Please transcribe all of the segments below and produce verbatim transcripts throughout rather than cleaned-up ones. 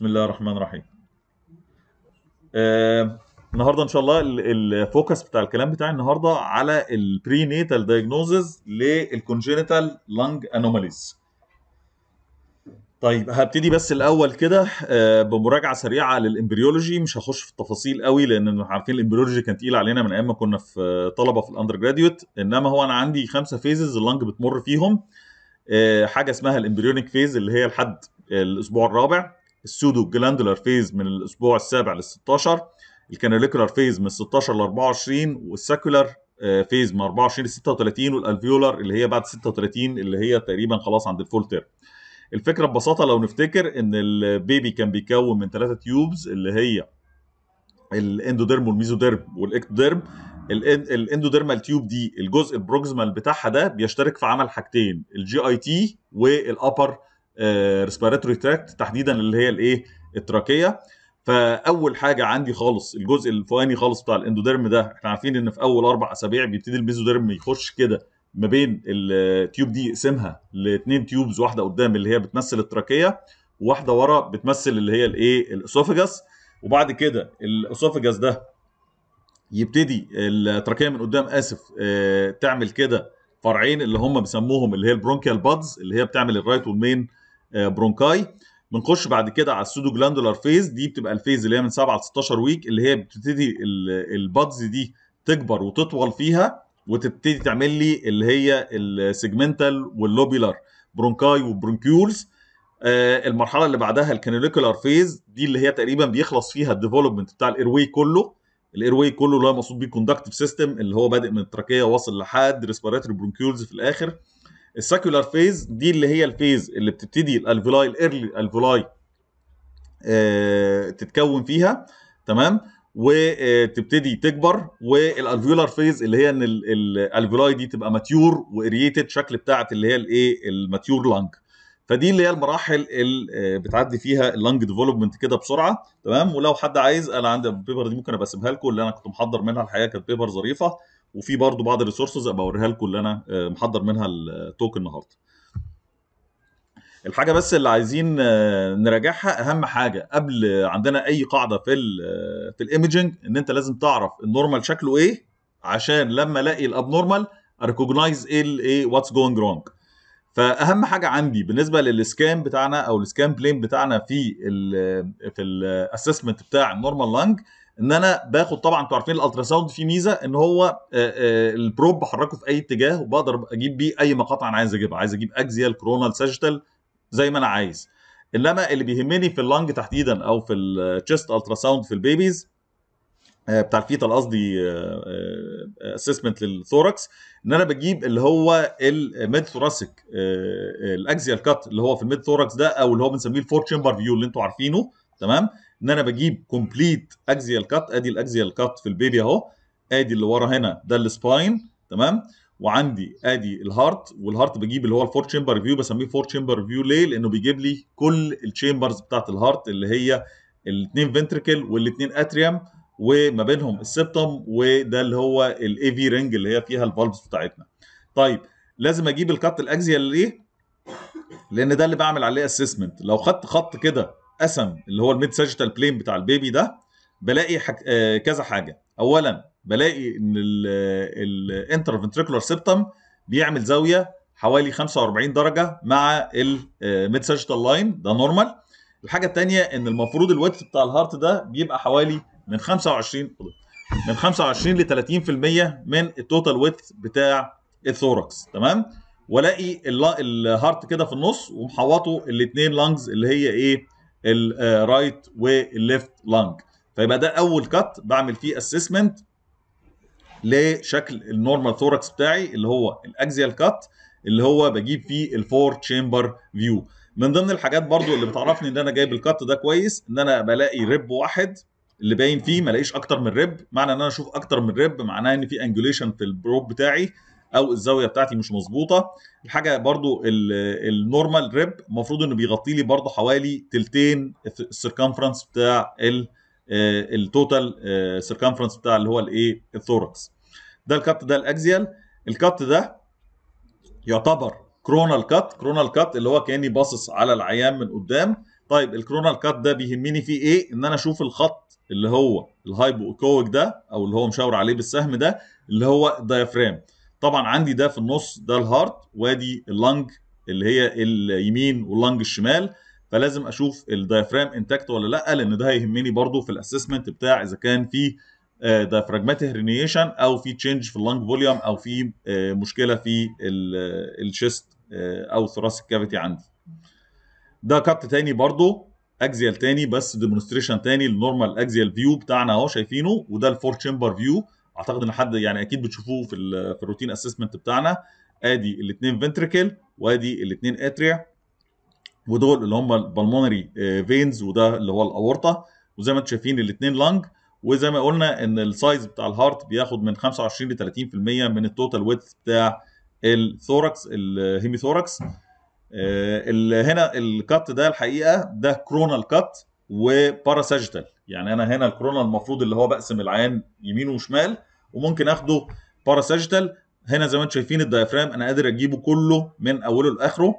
بسم الله الرحمن الرحيم. آه، النهارده ان شاء الله ال- الفوكس بتاع الكلام بتاعي النهارده على البري نيتال دايجنوزز للكونجينيتال لانج انوماليز. طيب هبتدي بس الاول كده آه، بمراجعه سريعه للامبريولوجي، مش هخش في التفاصيل قوي لان عارفين الامبريولوجي كان تقيل علينا من ايام ما كنا في طلبه في الاندر جراديوت. انما هو انا عندي خمسه فيزز اللانج بتمر فيهم. آه، حاجه اسمها الامبريونيك فيز اللي هي لحد الاسبوع الرابع، السودو جلاندولار فيز من الاسبوع السابع لل ستاشر، الكاناليكولار فيز من ستاشر ل اربعة وعشرين، والساكولار فيز من اربعة وعشرين ل ستة وتلاتين، والالفيولار اللي هي بعد ستة وتلاتين اللي هي تقريبا خلاص عند الفول تيرم. الفكره ببساطه لو نفتكر ان البيبي كان بيكون من ثلاثه تيوبز اللي هي الاندوديرم والميزوديرم والاكتوديرم. الاندوديرمال تيوب دي الجزء البروكسيمال بتاعها ده بيشترك في عمل حاجتين، الجي اي تي والابر ريسبيراتوري تراكت، تحديدا اللي هي الايه التراكيه. فاول حاجه عندي خالص الجزء الفوقاني خالص بتاع الاندوديرم ده، احنا عارفين ان في اول اربع اسابيع بيبتدي الميزوديرم يخش كده ما بين التيوب دي، يقسمها لاثنين تيوبز، واحده قدام اللي هي بتمثل التراكيه وواحده ورا بتمثل اللي هي الايه الاسوفجاس. وبعد كده الاسوفجاس ده يبتدي التراكيه من قدام اسف آه، تعمل كده فرعين اللي هم بيسموهم اللي هي البرونكيال بادز اللي هي بتعمل الرايت والمين آه، برونكاي. بنخش بعد كده على السودو جلاندولار فيز، دي بتبقى الفيز اللي هي من سبعة ل ستاشر ويك، اللي هي بتبتدي البادز دي تكبر وتطول فيها وتبتدي تعمل لي اللي هي السيجمنتال واللوبيلار برونكاي وبرونكيولز. آه، المرحله اللي بعدها الكانوليكولار فيز، دي اللي هي تقريبا بيخلص فيها الديفلوبمنت بتاع الايرواي كله. الايرواي كله اللي هو مقصود بيه كوندكتيف سيستم اللي هو بادئ من التراكيه واصل لحد ريسبيراتوري برونكيولز في الاخر. الساكولار فيز دي اللي هي الفيز اللي بتبتدي الالفولاي الايرلي الفولاي آه تتكون فيها، تمام، وتبتدي تكبر. والالفيولار فيز اللي هي ان الالفولاي دي تبقى ماتيور واريتد شكل بتاعت اللي هي الايه الماتيور لانج. فدي اللي هي المراحل اللي بتعدي فيها اللانج ديفلوبمنت كده بسرعه، تمام. ولو حد عايز انا عندي البيبر دي ممكن ابقى اسيبها لكم، اللي انا كنت محضر منها الحقيقه كانت بيبر ظريفه، وفي برضو بعض الريسورسز ابقى اوريها لكم اللي انا محضر منها التوك النهارده. الحاجه بس اللي عايزين نراجعها، اهم حاجه قبل عندنا اي قاعده في ال في الايمجنج، ان انت لازم تعرف النورمال شكله ايه عشان لما الاقي الابنورمال اريكوجنايز ايه الايه واتس جوينج رونج. فاهم حاجه عندي بالنسبه للسكان بتاعنا او السكان بلين بتاعنا في ال في الاسسمنت بتاع النورمال لانج، ان انا باخد طبعا انتوا عارفين الالترا ساوند فيه ميزه ان هو البروب بحركه في اي اتجاه وبقدر اجيب بيه اي مقاطع انا عايز اجيبها، عايز اجيب اكزيال كرونال ساجيتال زي ما انا عايز. انما اللي بيهمني في اللانج تحديدا او في التشست الترا ساوند في البيبيز بتاع الفيتال قصدي اسسمنت للثوركس، ان انا بجيب اللي هو الميد ثوراسيك الاكزيال كات اللي هو في الميد ثوركس ده، او اللي هو بنسميه الفور تشامبر فيو اللي انتوا عارفينه، تمام. ان انا بجيب كومبليت اكزيال كات، ادي الاكزيال كات في البيبي اهو، ادي اللي ورا هنا ده السباين، تمام. وعندي ادي الهارت، والهارت بجيب اللي هو الفور تشامبر فيو، بسميه فور تشامبر فيو ليه؟ لانه بيجيب لي كل التشامبرز بتاعت الهارت اللي هي الاثنين فنتريكل والاثنين اتريوم وما بينهم السبتم، وده اللي هو الاي في رينج اللي هي فيها الفالفز بتاعتنا. طيب لازم اجيب الكات الاكزيال ليه؟ لان ده اللي بعمل عليه اسسمنت. لو خدت خط كده قسم اللي هو الميد ساجيتال بلين بتاع البيبي ده، بلاقي حك... آه كذا حاجه. اولا بلاقي ان الانترفنتريكولار سيبتم بيعمل زاويه حوالي خمسة واربعين درجه مع الميد ساجيتال لاين، ده نورمال. الحاجه الثانيه ان المفروض الويدث بتاع الهارت ده بيبقى حوالي من خمسة وعشرين من خمسة وعشرين ل ثلاثين في المية من التوتال ويدث بتاع الثوركس، تمام. والاقي الهارت كده في النص ومحوطه الاثنين لانجز اللي هي ايه الرايت والليفت لانج. فيبقى ده اول كات بعمل فيه اسسمنت لشكل النورمال ثوركس بتاعي اللي هو الاكزيال كات، اللي هو بجيب فيه الفور تشامبر فيو. من ضمن الحاجات برضو اللي بتعرفني ان انا جايب الكات ده كويس، ان انا بلاقي ريب واحد اللي باين فيه، ما الاقيش اكتر من ريب. معنى ان انا اشوف اكتر من ريب معناه ان في انجوليشن في البروب بتاعي او الزاويه بتاعتي مش مظبوطه. الحاجه برضو النورمال ريب المفروض انه بيغطي لي برضو حوالي تلتين السيركمفرنس بتاع التوتال سيركمفرنس بتاع اللي هو الايه الثوركس. ده الكات ده الاكزيال. الكات ده يعتبر كرونال كات، كرونال كات اللي هو كاني باصص على العيان من قدام. طيب الكرونال كات ده بيهمني فيه ايه؟ ان انا اشوف الخط اللي هو الهايبو ايكويك ده او اللي هو مشاور عليه بالسهم ده اللي هو الدايفرام. طبعا عندي ده في النص ده الهارت، وادي اللنج اللي هي اليمين واللنج الشمال، فلازم اشوف الدايفرام انتاكت ولا لا، لان ده هيهمني برضو في الاسسمنت بتاع اذا كان في دايفراجماتيك هرنيشن او في تشينج في اللنج فوليوم او في مشكله في الشيست او الثوراسيك كافيتي عندي. ده كات تاني برضو اكزيال تاني بس ديمونستريشن تاني للنورمال اكزيال فيو بتاعنا اهو شايفينه، وده الفور تشامبر فيو. اعتقد ان حد يعني اكيد بتشوفوه في ال في الروتين اسسمنت بتاعنا. ادي الاثنين فنتريكل وادي الاثنين اتريا، ودول اللي هم البلمونري فينز وده اللي هو الاورطه، وزي ما انتم شايفين الاثنين لانج. وزي ما قلنا ان السايز بتاع الهارت بياخد من خمسة وعشرين ل ثلاثين في المية من التوتال ويدث بتاع الثوركس الهيميثوركس. آه هنا الكات ده الحقيقه ده كرونال كات وباراساجيتال، يعني انا هنا الكرونال المفروض اللي هو بقسم العين يمين وشمال، وممكن اخده باراساجيتال. هنا زي ما انتم شايفين الدايفرام انا قادر اجيبه كله من اوله لاخره،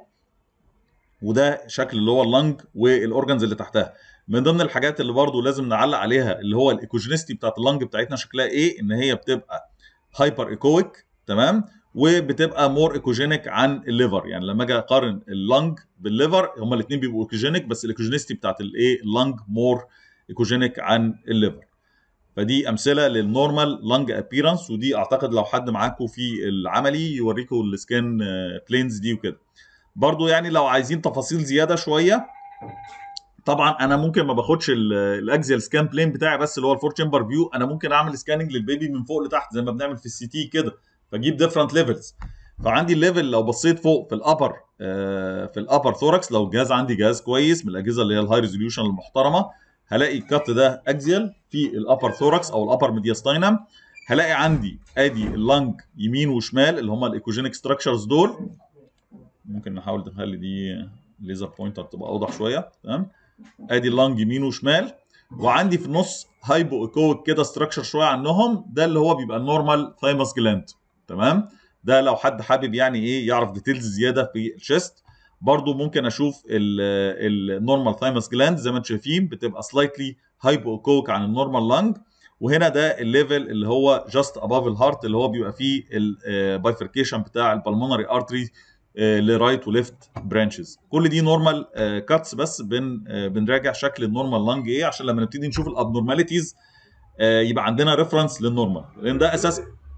وده شكل اللي هو اللنج والاورجنز اللي تحتها. من ضمن الحاجات اللي برضو لازم نعلق عليها اللي هو الايكوجينيستي بتاعت اللنج بتاعتنا شكلها ايه، ان هي بتبقى هايبر ايكويك تمام، وبتبقى مور ايكوجينيك عن الليفر. يعني لما اجي اقارن اللنج بالليفر هما الاثنين بيبقوا ايكوجينيك، بس الايكوجينيستي بتاعت الايه اللنج مور ايكوجينيك عن الليفر. فدي امثله للنورمال لانج ابييرنس، ودي اعتقد لو حد معاكم في العملي يوريكم السكان بلينز دي وكده. برضو يعني لو عايزين تفاصيل زياده شويه، طبعا انا ممكن ما باخدش الاكزيال سكان بلين بتاعي بس اللي هو الفور تشامبر فيو، انا ممكن اعمل سكاننج للبيبي من فوق لتحت زي ما بنعمل في السي تي كده، فاجيب ديفرنت ليفلز. فعندي الليفل لو بصيت فوق في الابر آه في الابر ثوركس، لو الجهاز عندي جهاز كويس من الاجهزه اللي هي الهاي ريزوليوشن المحترمه، هلاقي الكات ده اكزيال في الابر ثوركس او الابر ميدياستاينم. هلاقي عندي ادي اللنج يمين وشمال اللي هم الايكوجينيك ستراكشرز دول. ممكن نحاول نخلي دي ليزر بوينتر تبقى اوضح شويه. تمام، ادي اللنج يمين وشمال، وعندي في النص هايبو ايكويك كده ستراكشر شويه عنهم، ده اللي هو بيبقى النورمال ثايموس جلاند. تمام، ده لو حد حابب يعني ايه يعرف ديتيلز زياده في الشيست، برضو ممكن اشوف النورمال ثايموس جلاند زي ما انتم شايفين بتبقى سلايتلي هايبو ايكويك عن النورمال لانج. وهنا ده الليفل اللي هو جاست اباف الهارت اللي هو بيبقى فيه البايفركيشن بتاع البلمونري ارتري لرايت وليفت برانشز. كل دي نورمال كاتس، بس بن بنراجع شكل النورمال لانج ايه عشان لما نبتدي نشوف الابنورماليتيز يبقى عندنا ريفرنس للنورمال، لان ده اساس.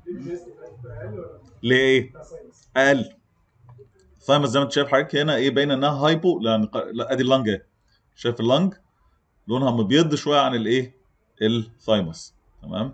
ليه اقل ثايمس زي ما انت شايف حضرتك هنا ايه باينه انها هايبو، لان لا ادي اللانج اهي، شايف اللانج لونها مبيض شويه عن الايه الثايمس. تمام،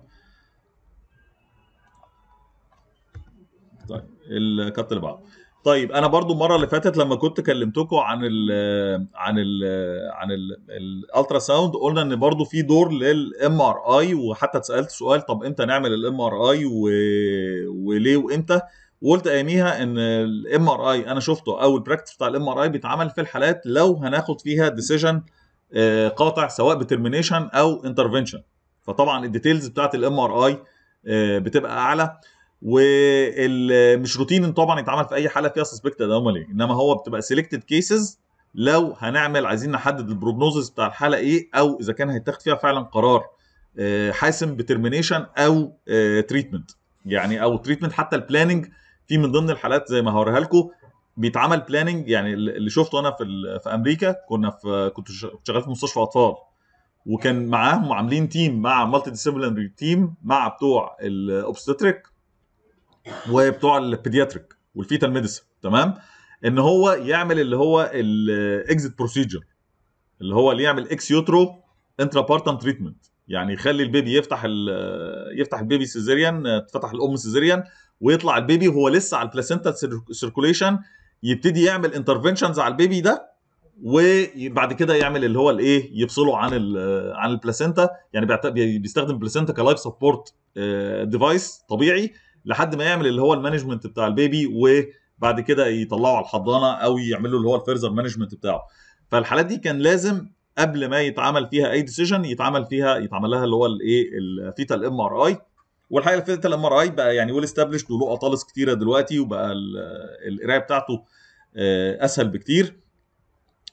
طيب الكات اللي بعده. طيب انا برضو المره اللي فاتت لما كنت كلمتكم عن ال عن ال عن الالترا ساوند قلنا ان برضو في دور للام ار اي، وحتى اتسالت سؤال طب امتى نعمل الام ار اي وليه وامتى، وقلت اياميها ان الام ار اي انا شفته او البراكتس بتاع الام ار اي بيتعمل في الحالات لو هناخد فيها ديسيجن قاطع سواء بترمينيشن او انترفنشن، فطبعا الديتيلز بتاعت الام ار اي بتبقى اعلى، ومش روتين طبعا يتعمل في اي حاله فيها سسبكت انومالي، انما هو بتبقى سيلكتد كيسز لو هنعمل عايزين نحدد البروجنوزس بتاع الحاله ايه، او اذا كان هيتاخد فيها فعلا قرار حاسم بترمينيشن او تريتمنت، يعني او تريتمنت. حتى البلاننج في من ضمن الحالات زي ما هوريها لكم بيتعمل بلاننج. يعني اللي شفته انا في في امريكا، كنا في كنت شغال في مستشفى اطفال، وكان معاهم عاملين تيم مع مالتي ديسيبلينري تيم مع بتوع الاوبستريك وبتوع البيدياتريك والفيتال ميديسن. تمام، ان هو يعمل اللي هو الاكزيت بروسيجر، اللي هو اللي يعمل اكس يوترو انترا بارتم تريتمنت، يعني يخلي البيبي يفتح يفتح البيبي سيزيريان، تفتح الام سيزيريان ويطلع البيبي وهو لسه على البلاسينتا سيركوليشن، يبتدي يعمل انترفنشنز على البيبي ده، وبعد كده يعمل اللي هو الايه يفصله عن عن البلاسينتا. يعني بيستخدم البلاسينتا كلايف سبورت ديفايس طبيعي لحد ما يعمل اللي هو المانجمنت بتاع البيبي، وبعد كده يطلعه على الحضانه او يعملوا اللي هو الفيرزر مانجمنت بتاعه. فالحالات دي كان لازم قبل ما يتعمل فيها اي ديسيجن يتعمل فيها يتعمل لها اللي هو الايه الفيتال ام ار اي. والحقيقه الفيتال ام ار اي بقى يعني ويل استابليشد وله اطالس كتيره دلوقتي، وبقى القرايه بتاعته اسهل بكتير.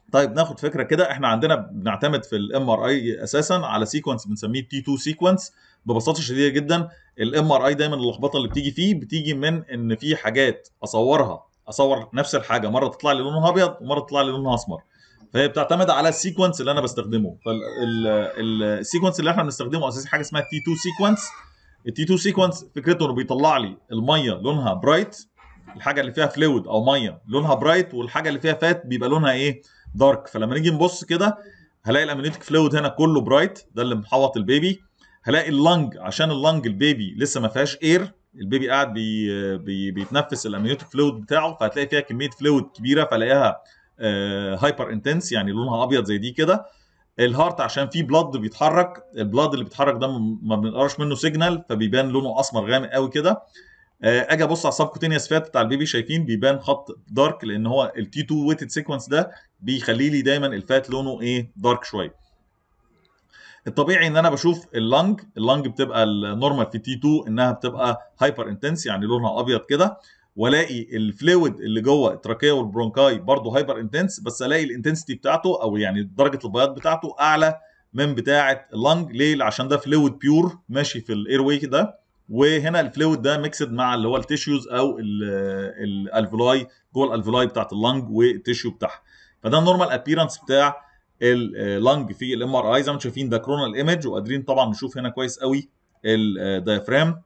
طيب ناخد فكره كده. احنا عندنا بنعتمد في الام ار اي اساسا على سيكونس بنسميه تي اتنين سيكونس. ببساطه شديده جدا الام ار اي دايما اللخبطه اللي بتيجي فيه بتيجي من ان في حاجات اصورها، اصور نفس الحاجه مره تطلع لي لونها ابيض ومره تطلع لي لونها اسمر، فهي بتعتمد على السيكونس اللي انا بستخدمه. فالسيكونس اللي احنا بنستخدمه اساسي حاجه اسمها تي اتنين سيكونس. التي اتنين سيكونس فكرته انه بيطلع لي الميه لونها برايت، الحاجه اللي فيها فلويد او ميه لونها برايت، والحاجه اللي فيها فات بيبقى لونها ايه؟ دارك. فلما نيجي نبص كده هلاقي الامنيوتيك فلويد هنا كله برايت، ده اللي محوط البيبي. هلاقي اللنج، عشان اللنج البيبي لسه ما فيهاش اير، البيبي قاعد بي بي بيتنفس الامنيوتيك فلويد بتاعه، فهتلاقي فيها كميه فلويد كبيره، فلاقيها هايبر انتنس يعني لونها ابيض زي دي كده. الهارت عشان فيه بلاد بيتحرك، البلاد اللي بيتحرك ده ما بنقراش منه سيجنال، فبيبان لونه اسمر غامق قوي كده. اجي ابص على السبكوتينيوس فات بتاع البيبي، شايفين بيبان خط دارك، لان هو التي اتنين ويتد سيكونس ده بيخلي لي دايما الفات لونه ايه؟ دارك شويه. الطبيعي ان انا بشوف اللنج، اللنج بتبقى النورمال في تي اتنين انها بتبقى هايبر انتنس يعني لونها ابيض كده، والاقي الفلويد اللي جوه التراكيه والبرونكاي برضه هايبر انتنس، بس الاقي الانتنسيتي بتاعته او يعني درجه البياض بتاعته اعلى من بتاعه اللنج. ليه؟ عشان ده فلويد بيور ماشي في الاير واي ده، وهنا الفلويد ده ميكسد مع اللي هو التيشوز او الالفولاي، جوه الالفولاي بتاعت اللنج والتيشو بتاعها. فده النورمال ابييرنس بتاع اللنج في الام ار اي. زي ما انتم شايفين ده كرونال ايمج، وقادرين طبعا نشوف هنا كويس قوي الدايفرام.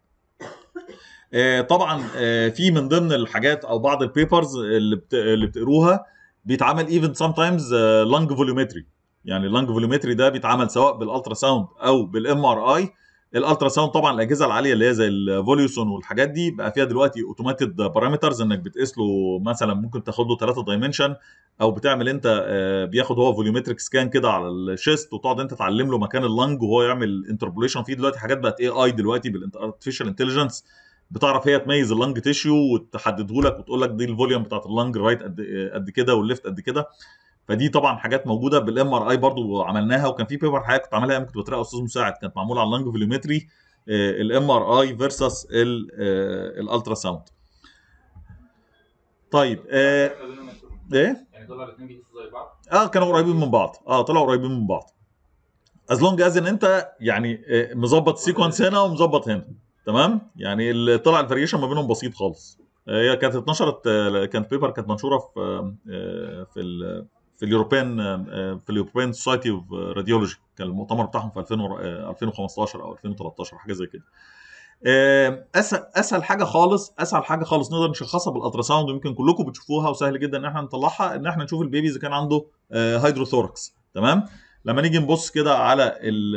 طبعا في من ضمن الحاجات او بعض البيبرز اللي بت... اللي بتقروها بيتعمل ايفن سام تايمز لانج فوليومتري. يعني اللانج فوليومتري ده بيتعمل سواء بالالترا ساوند او بالام ار اي. الالترا ساوند طبعا الاجهزه العاليه اللي هي زي الفوليوسون والحاجات دي بقى فيها دلوقتي اوتوماتيد بارامترز، انك بتقيس له مثلا ممكن تاخد له ثلاثة دايمنشن، او بتعمل انت بياخد هو فوليومتريك سكان كده على الشيست، وتقعد انت تعلم له مكان اللنج وهو يعمل انتربوليشن فيه. دلوقتي حاجات بقت اي اي دلوقتي بالارتفيشال انتليجنس، بتعرف هي تميز اللنج تيشيو وتحدده لك وتقول لك دي الفوليوم بتاعت اللنج رايت قد قد كده والليفت قد كده. فدي طبعا حاجات موجوده بالام ار اي برضو عملناها، وكان في بيبر حاجه كنت عاملها كنت بتراقب استاذ مساعد، كانت معموله على اللنج فوليومتري الام ار اي فيرسس الالترا ساوند. طيب آه ايه؟ يعني طلعوا الاثنين بيقيسوا زي بعض؟ اه كانوا قريبين من بعض، اه طلعوا قريبين من بعض. از لونج از ان انت يعني مظبط سيكونس هنا ومظبط هنا تمام. يعني اللي طلع الفاريشن ما بينهم بسيط خالص. هي كانت اتنشرت، كانت بيبر كانت منشوره في في ال في اليوروبيان في اليوروبيان سوسايتي اوف راديولوجي، كان المؤتمر بتاعهم في ألفين وخمستاشر او ألفين وتلتاشر حاجه زي كده. اسهل اسهل حاجه خالص، اسهل حاجه خالص نقدر نشخصها بالالتراساوند، ويمكن كلكم بتشوفوها وسهل جدا ان احنا نطلعها، ان احنا نشوف البيبي اذا كان عنده هيدروثوركس تمام. لما نيجي نبص كده على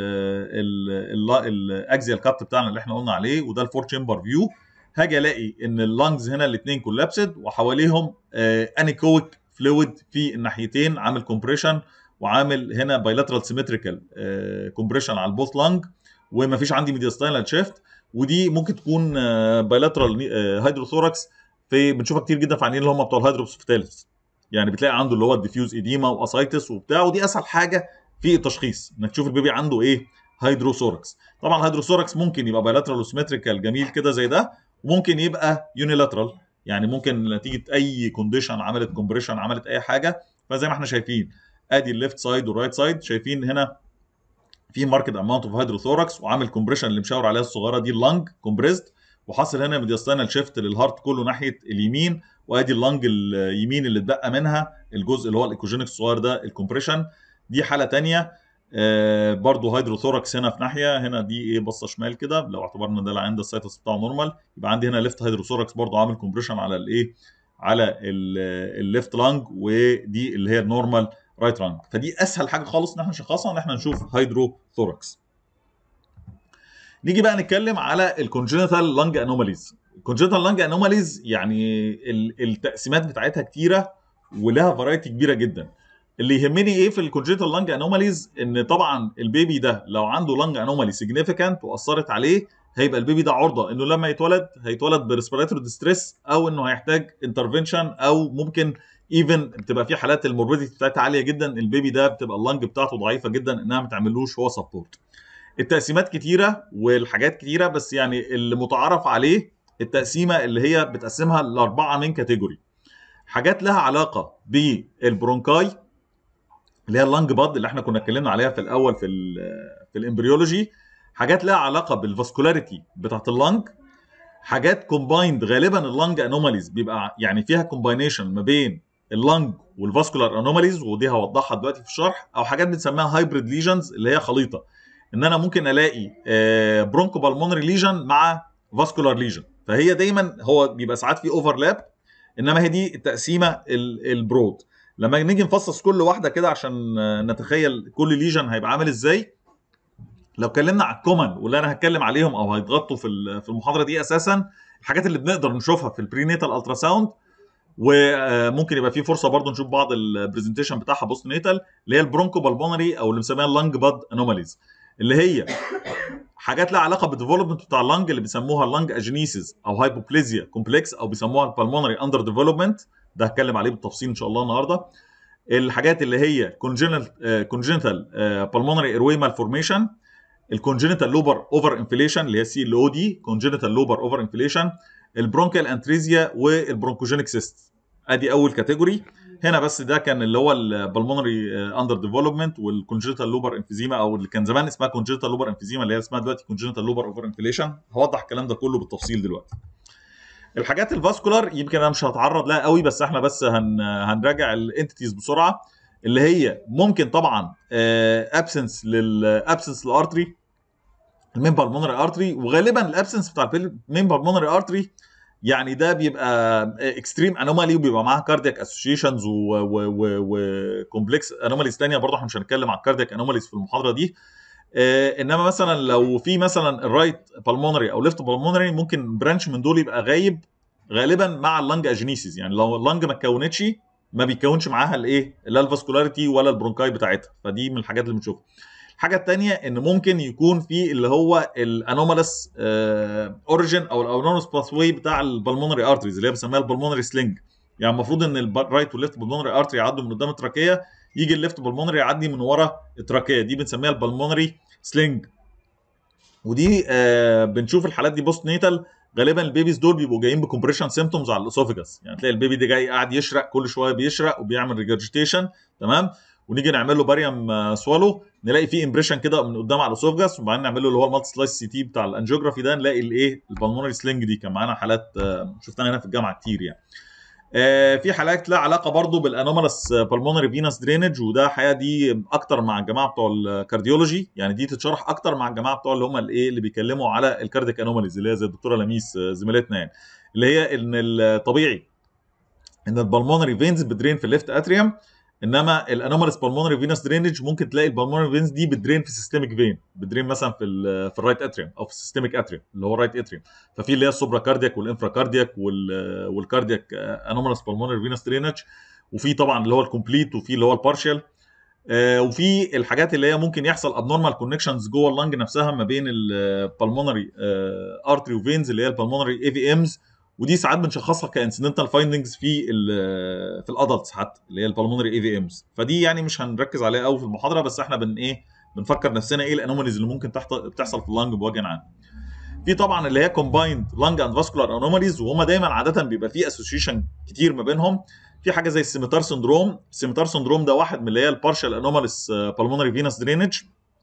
الاكزيال كات بتاعنا اللي احنا قلنا عليه، وده الفور تشامبر فيو، هاجي الاقي ان اللنجز هنا الاثنين كولابسد وحواليهم انيكويك فلويد في الناحيتين، عامل كومبريشن وعامل هنا بايلاترال سيمتريكال كومبريشن على البوث لنج، ومفيش عندي ميدياستاينال شيفت. ودي ممكن تكون بايلاترال هيدروثوركس، في بنشوفها كتير جدا في عيانين اللي هم بتوع الهيدروبس فيتاليس، يعني بتلاقي عنده اللي هو الديفيوز ايديما واسايتس وبتاع، ودي اسهل حاجه في التشخيص انك تشوف البيبي عنده ايه؟ هيدروثوركس. طبعا الهيدروثوركس ممكن يبقى بايلاترال وسيمتريكال جميل كده زي ده، وممكن يبقى يونيلاترال، يعني ممكن نتيجه اي كونديشن عملت كومبريشن عملت اي حاجه. فزي ما احنا شايفين ادي الليفت سايد والرايت سايد، شايفين هنا في ماركت اماونت اوف هيدروثوركس، وعامل كومبريشن اللي مشاور عليها الصغيره دي اللنج كومبريسد، وحاصل هنا ميدياستاينال شيفت للهارت كله ناحيه اليمين، وادي اللنج اليمين اللي اتبقى منها الجزء اللي هو الايكوجينيك الصغير ده الكومبريشن. دي حاله ثانيه آه برضه هيدروثوركس هنا في ناحيه، هنا دي ايه بصه شمال كده، لو اعتبرنا ده العين ده السايتس بتاعه نورمال، يبقى عندي هنا ليفت هيدروثوركس برضه عامل كومبريشن على الايه؟ على الليفت لانج، ودي اللي هي النورمال رايت لانج. فدي اسهل حاجه خالص ان احنا نشخصها، ان احنا نشوف هيدروثوركس. نيجي بقى نتكلم على الكونجنتال لانج انوماليز. الكونجنتال لانج انوماليز يعني التقسيمات بتاعتها كتيره ولها فرايتي كبيره جدا. اللي يهمني ايه في الكونجنتال لانج انوماليز؟ ان طبعا البيبي ده لو عنده لانج انومالي سيجنيفيكانت واثرت عليه، هيبقى البيبي ده عرضه انه لما يتولد هيتولد بريسبيراتوري ديستريس، او انه هيحتاج انترفنشن، او ممكن ايفن بتبقى في حالات الموربيديتي بتاعتها عاليه جدا، البيبي ده بتبقى اللانج بتاعته ضعيفه جدا انها ما تعملوش هو سبورت. التقسيمات كتيره والحاجات كتيره، بس يعني المتعارف عليه التقسيمه اللي هي بتقسمها لاربعه من كاتيجوري. حاجات لها علاقه بالبرونكاي، اللي هي اللنج باد اللي احنا كنا اتكلمنا عليها في الاول في ال في الامبريولوجي، حاجات لها علاقه بالفاسكولاريتي بتاعت اللنج، حاجات كومبايند غالبا اللنج انوماليز بيبقى يعني فيها كومباينيشن ما بين اللنج والفاسكولار انوماليز، ودي هوضحها دلوقتي في الشرح، او حاجات بنسميها هايبريد ليجنز اللي هي خليطه، ان انا ممكن الاقي برونكو بالمونري ليجن مع فاسكولار ليجن، فهي دايما هو بيبقى ساعات في اوفرلاب، انما هي دي التقسيمه البرود. لما نيجي نفصص كل واحده كده عشان نتخيل كل ليجن هيبقى عامل ازاي، لو اتكلمنا على الكومن واللي انا هتكلم عليهم او هيتغطوا في في المحاضره دي، اساسا الحاجات اللي بنقدر نشوفها في البرينيتال الترا ساوند، وممكن يبقى في فرصه برضو نشوف بعض البرزنتيشن بتاعها بوست نيتال، اللي هي البرونكو بالمونري او اللي بنسميها اللنج باد انوماليز، اللي هي حاجات لها علاقه بالديفلوبمنت بتاع اللنج اللي بيسموها اللنج اجينيسيس او هايبوبليزيا كومبلكس او بيسموها البالمونري اندر ديفلوبمنت، ده هتكلم عليه بالتفصيل ان شاء الله النهارده. الحاجات اللي هي كونجنتال كونجنتال بالمونري ايروي مالفورميشن، الكونجنتال لوبر اوفر انفليشن اللي هي سي ال او دي، كونجنتال لوبر اوفر انفليشن، البرونكال انتريزيا والبرونكوجينيك سيست، ادي اول كاتيجوري. هنا بس ده كان اللي هو البلمونري اندر ديفلوبمنت والكونجنتال لوبر انفيزيما، او اللي كان زمان اسمها كونجنتال لوبر انفيزيما اللي هي اسمها دلوقتي كونجنتال لوبر اوفر انفليشن. هوضح الكلام ده كله بالتفصيل دلوقتي. الحاجات الفاسكولار يمكن انا مش هتعرض لها قوي، بس احنا بس هن هنراجع الانتيتيز بسرعه، اللي هي ممكن طبعا ابسنس للابسنس الارتري المين بالمونري ارتري، وغالبا الابسنس بتاع المين بالمونري ارتري يعني ده بيبقى اكستريم انومالي وبيبقى معاها كاردياك اسوشيشنز وكومبلكس انوماليز ثانيه، برضه احنا مش هنتكلم عن الكاردياك انوماليز في المحاضره دي. آه انما مثلا لو في مثلا الرايت بالمونري او ليفت بالمونري، ممكن برانش من دول يبقى غايب غالبا مع اللنج اجينيسيس، يعني لو اللنج ما اتكونتش ما بيتكونش معاها الايه لا الفاسكولاريتي ولا البرونكاي بتاعتها، فدي من الحاجات اللي بنشوفها. الحاجه الثانيه ان ممكن يكون في اللي هو الانومالس اوريجين او الانومالس باثوي بتاع البلمونري ارتريز اللي هي بنسميها البلمونري سلينج، يعني المفروض ان الرايت والليفت بلمونري ارتري يعدوا من قدام التراكيه، يجي الليفت بلمونري يعدي من ورا التراكيه، دي بنسميها البلمونري سلينج. ودي آه بنشوف الحالات دي بوست نيتال، غالبا البيبيز دول بيبقوا جايين بكمبريشن سيمتومز على الاسوفيجاس، يعني تلاقي البيبي ده جاي قاعد يشرق كل شويه بيشرق وبيعمل ريجرجيتيشن، تمام، ونيجي نعمل له باريوم سوالو نلاقي فيه امبريشن كده من قدام على الاسوفجاس، وبعدين نعمل له اللي هو المالتي سلايس سي تي بتاع الانجيوجرافي ده، نلاقي الايه البلمونري سلينج دي. كان معانا حالات شفتها هنا في الجامعه كتير يعني. آه في حالات لها علاقه برضو بالانومالس بالمونري فينس درينج، وده حقيقه دي اكتر مع الجماعه بتوع الكارديولوجي، يعني دي تتشرح اكتر مع الجماعه بتوع اللي هم الايه اللي بيتكلموا على الكارديك انوماليز، اللي هي زي الدكتوره لميس زميلتنا يعني، اللي هي ان الطبيعي ان البلمونري فينز بتدرين في الليفت اتريوم، انما الانومالس بالمونري فينس درينج ممكن تلاقي البلمونري فينز دي بتدرين في السيستميك فين، بتدرين مثلا في ال في الرايت اتريوم او في السيستميك اتريوم اللي هو الرايت اتريوم، ففي اللي هي السوبرا كاردياك والانفرا كاردياك والكاردياك انومالس بالمونري فينس درينج، وفي طبعا اللي هو الكومبليت وفي اللي هو البارشال، آه وفي الحاجات اللي هي ممكن يحصل ابنورمال كونكشنز جوه اللنج نفسها ما بين البلمونري ارتري وفينز اللي هي البلمونري اي في امز، ودي ساعات بنشخصها كانسيدنتال فايندنجز في ال في الادلتس حتى اللي هي البلمونري اي في امز، فدي يعني مش هنركز عليها قوي في المحاضره، بس احنا بن ايه بنفكر نفسنا ايه الانوماليز اللي ممكن بتحصل في اللنج بوجه عام. في طبعا اللي هي كومبايند لانج اند فاسكولار انوماليز، وهم دايما عاده بيبقى في اسوشيشن كتير ما بينهم. في حاجه زي السيميتار سندروم، السيميتار سندروم ده واحد من اللي هي البارشال انوماليس بالمونري فينس درينج،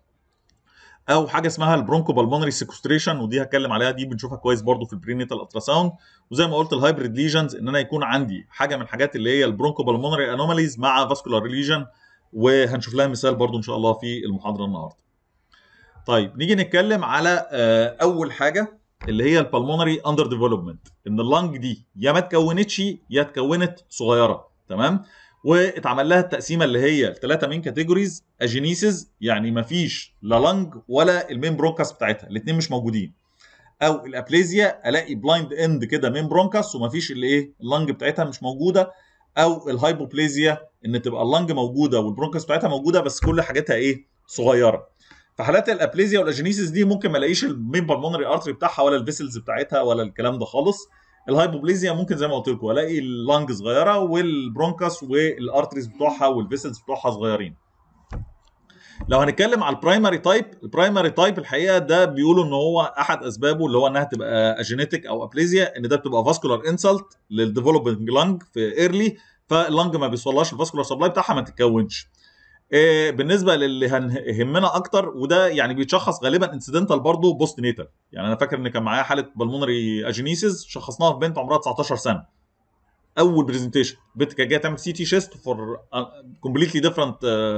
او حاجه اسمها البرونكو بالمونري سيكوستريشن، ودي هتكلم عليها، دي بنشوفها كويس برضو في البرينيتال الترا ساوند. وزي ما قلت الهايبريد ليجنز ان انا يكون عندي حاجه من الحاجات اللي هي البرونكو بالمونري انوماليز مع فاسكولار ليجن، وهنشوف لها مثال برضو ان شاء الله في المحاضره النهارده. طيب نيجي نتكلم على اول حاجه اللي هي البلمونري اندر ديفلوبمنت، ان اللنج دي يا ما اتكونتش يا اتكونت صغيره، تمام، واتعمل لها التقسيمه اللي هي ثلاثه مين كاتيجوريز، اجينيسيس يعني ما فيش لا لنج ولا المين برونكاس بتاعتها، الاثنين مش موجودين، او الابليزيا الاقي بلايند اند كده مين برونكاس وما فيش الايه اللنج بتاعتها مش موجوده، او الهايبوبليزيا ان تبقى اللنج موجوده والبرونكاس بتاعتها موجوده بس كل حاجتها ايه صغيره. في حالات الابليزيا والاجينيسيس دي ممكن ما الاقيش المين بالمونري ارتري بتاعها ولا الفيسلز بتاعتها ولا الكلام ده خالص. الهايبوبليزيا ممكن زي ما قلت لكم الاقي اللنج صغيره والبرونكاس والارتريز بتوعها والفيسلز بتوعها صغيرين. لو هنتكلم على البرايمري تايب، البرايمري تايب الحقيقه ده بيقولوا ان هو احد اسبابه اللي هو انها تبقى اجينيتك او ابليزيا، ان ده بتبقى فاسكولار انسلت للديفلوبينج لنج في ايرلي، فاللنج ما بيوصلهاش الفاسكولار سبلاي بتاعها ما تتكونش. إيه بالنسبه للي هيهمنا اكتر، وده يعني بيتشخص غالبا انسيدنتال برضه بوست نيتال. يعني انا فاكر ان كان معايا حاله بالمونري اجينيسيس شخصناها في بنت عمرها تسعتاشر سنه. اول برزنتيشن بنت كانت جايه تعمل سي تي شيست فور كومبليتلي ديفرنت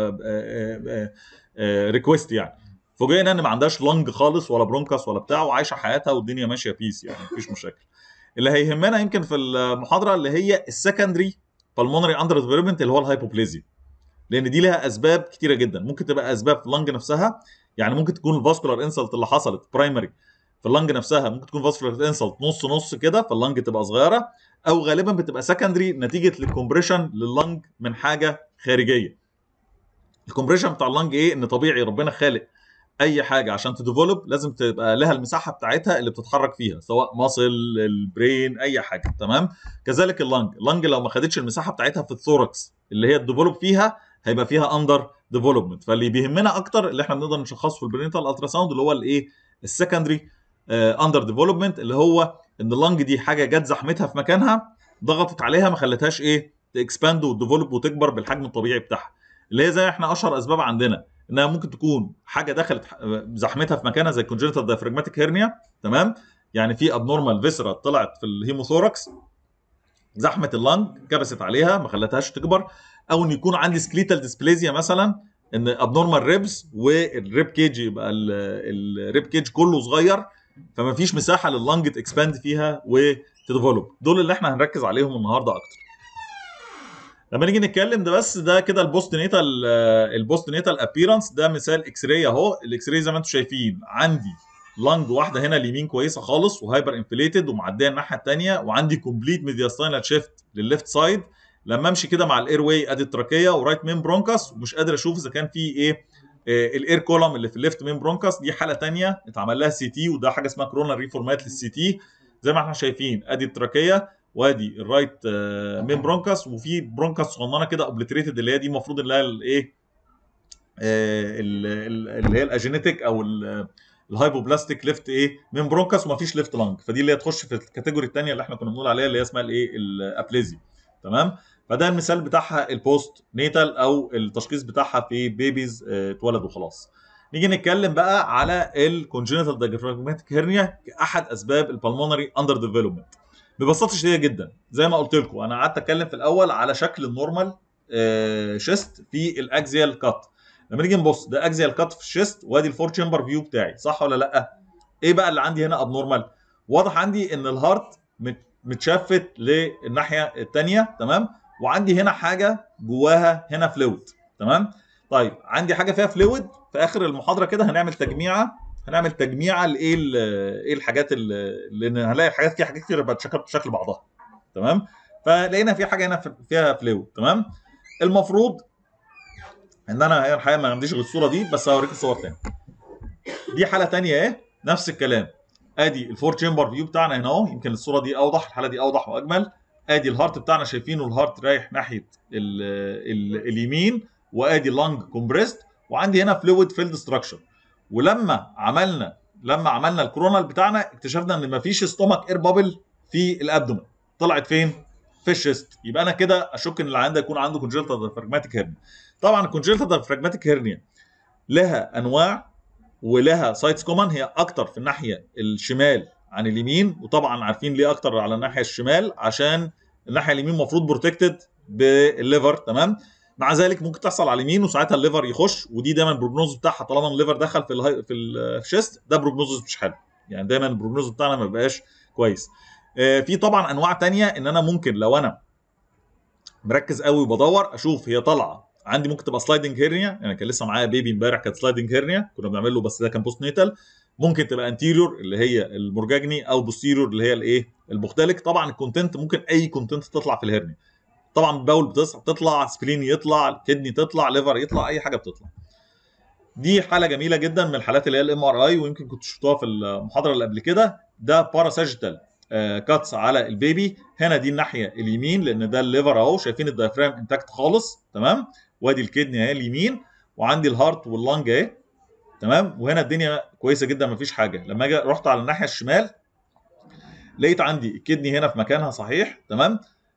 ريكويست يعني. فوجئنا ان ما عندهاش لنج خالص ولا برونكاس ولا بتاع، وعايشه حياتها والدنيا ماشيه بيس يعني مفيش مشاكل. اللي هيهمنا يمكن في المحاضره اللي هي السكندري بالمونري اندر ديفلوبمنت اللي هو الهايبوبليزيا، لان دي لها اسباب كتيره جدا. ممكن تبقى اسباب في اللنج نفسها، يعني ممكن تكون الفاسكولار انسلت اللي حصلت برايمري في اللنج نفسها، ممكن تكون فاسكولار انسلت نص نص كده فاللنج تبقى صغيره، او غالبا بتبقى سكندري نتيجه للكمبريشن لللنج من حاجه خارجيه. الكمبريشن بتاع اللنج ايه؟ ان طبيعي ربنا خالق اي حاجه عشان تديفلوب لازم تبقى لها المساحه بتاعتها اللي بتتحرك فيها، سواء ماسل، البرين، اي حاجه. تمام. كذلك اللنج، اللنج لو ما خدتش المساحه بتاعتها في الثوركس اللي هي الديفلوب فيها هيبقى فيها اندر ديفلوبمنت. فاللي بيهمنا اكتر اللي احنا بنقدر نشخصه في البرينيتال الترا ساوند اللي هو الايه؟ السكندري اندر ديفلوبمنت، اللي هو ان اللنج دي حاجه جت زحمتها في مكانها ضغطت عليها ما خلتهاش ايه؟ تكسباند وتديفلوب وتكبر بالحجم الطبيعي بتاعها، اللي هي زي احنا اشهر اسباب عندنا انها ممكن تكون حاجه دخلت زحمتها في مكانها زي كونجنتال دايفراجماتيك هيرنيا. تمام. يعني في ابنورمال فيسرا طلعت في الهيموثوركس، زحمه اللنج كبست عليها ما خلتهاش تكبر، او ان يكون عندي سكليتال ديسبليزيا مثلا، ان ابنورمال ريبس والريب كيج يبقى الريب كيج كله صغير فما فيش مساحه لللنج تكسباند فيها وتديفلوب. دول اللي احنا هنركز عليهم النهارده اكتر. لما نيجي نتكلم ده بس ده كده البوست نيتال البوست نيتال ابييرنس، ده مثال اكس راي اهو. الاكس راي زي ما انتم شايفين عندي لانج واحده هنا اليمين كويسه خالص وهايبر انفليتد ومعديه الناحيه الثانيه، وعندي كومبليت ميدياستاينال شيفت للليفت سايد. لما امشي كده مع الاير واي ادي التراكيه ورايت مين برونكاس ومش قادر اشوف اذا كان في ايه الاير كولوم اللي في الليفت مين برونكاس. دي حاله ثانيه اتعمل لها سي تي، وده حاجه اسمها كورونال ريفورمات للسي تي. زي ما احنا شايفين ادي التراكيه وادي الرايت مين برونكاس، وفي برونكاس صغننه كده اوبليتريتد اللي هي دي المفروض اللي هي الايه اللي هي الاجينيتك او الهايبوبلاستيك ليفت ايه مين برونكاس، ومفيش ليفت لانج، فدي اللي هي تخش في الكاتيجوري الثانيه اللي احنا كنا بنقول عليها اللي هي اسمها الايه الابليزيا. تمام. فده المثال بتاعها البوست نيتال او التشخيص بتاعها في بيبيز اتولد وخلاص. نيجي نتكلم بقى على الكونجنتال دايفراجماتيك هيرنيا كاحد اسباب البلمونري اندر ديفلوبمنت. ببساطه شديده جدا زي ما قلت لكم، انا قعدت اتكلم في الاول على شكل النورمال شيست في الاكزيال كات. لما نيجي نبص ده اكزيال كات في الشيست وادي الفور تشامبر فيو بتاعي، صح ولا لا؟ ايه بقى اللي عندي هنا ابنورمال؟ واضح عندي ان الهارت متشفت للناحيه الثانيه. تمام. وعندي هنا حاجه جواها هنا فلويد. تمام. طيب عندي حاجه فيها فلويد، في اخر المحاضره كده هنعمل تجميعه هنعمل تجميعه لايه ايه الحاجات اللي هنلاقي الحاجات فيها حاجات كتير بتشكل بشكل بعضها. تمام. فلقينا في حاجه هنا فيها فلويد. تمام. المفروض ان انا الحقيقه ما عنديش غير الصوره دي بس هوريك الصور تاني. دي حاله ثانيه اهي نفس الكلام، ادي الفور تشامبر فيو بتاعنا هنا اهو، يمكن الصوره دي اوضح، الحاله دي اوضح واجمل. ادي الهارت بتاعنا شايفينه، الهارت رايح ناحيه ال ال اليمين، وادي اللنج كومبريست، وعندي هنا فلويد فيلد ستراكشر. ولما عملنا لما عملنا الكورونال بتاعنا اكتشفنا ان مفيش ستومك اير بابل في الابدومن، طلعت فين؟ في الشيست. يبقى انا كده اشك ان اللي عنده يكون عنده كونجنتال دايفراجماتيك هيرنيا. طبعا الكونجنتال دايفراجماتيك هيرنيا لها انواع ولها سايتس كومن، هي اكتر في الناحيه الشمال عن اليمين، وطبعا عارفين ليه اكتر على الناحيه الشمال عشان الناحيه اليمين المفروض بروتكتد بالليفر. تمام. مع ذلك ممكن تحصل على اليمين وساعتها الليفر يخش، ودي دايما البروجنوز بتاعها طالما الليفر دخل في الهي... في الشيست ده بروجنوز مش حلو، يعني دايما البروجنوز بتاعنا ما بيبقاش كويس. آه في طبعا انواع تانية، ان انا ممكن لو انا مركز قوي وبدور اشوف هي طالعه عندي ممكن تبقى سلايدنج هيرنيا، يعني كان لسه معايا بيبي امبارح كانت سلايدنج هيرنيا كنا بنعمل له بس ده كان بوست نيتال. ممكن تبقى انتيريور اللي هي المرججني، او بوستيريور اللي هي الايه البختلك. طبعا الكونتنت ممكن اي كونتنت تطلع في الهيرنيا، طبعا باول بتطلع، سبلين يطلع، كدني تطلع، ليفر يطلع، اي حاجه بتطلع. دي حاله جميله جدا من الحالات اللي هي الام ار اي، ويمكن كنت شفتوها في المحاضره اللي قبل كده. ده باراساجيتال كاتس على البيبي. هنا دي الناحيه اليمين لان ده الليفر اهو، شايفين الدايفرام انتاكت خالص. تمام. وادي الكدني اهي اليمين، وعندي الهارت واللنج اهي. تمام. وهنا الدنيا كويسه جدا مفيش حاجه. لما اجي رحت على الناحيه الشمال لقيت عندي الكدني هنا في مكانها صحيح. تمام.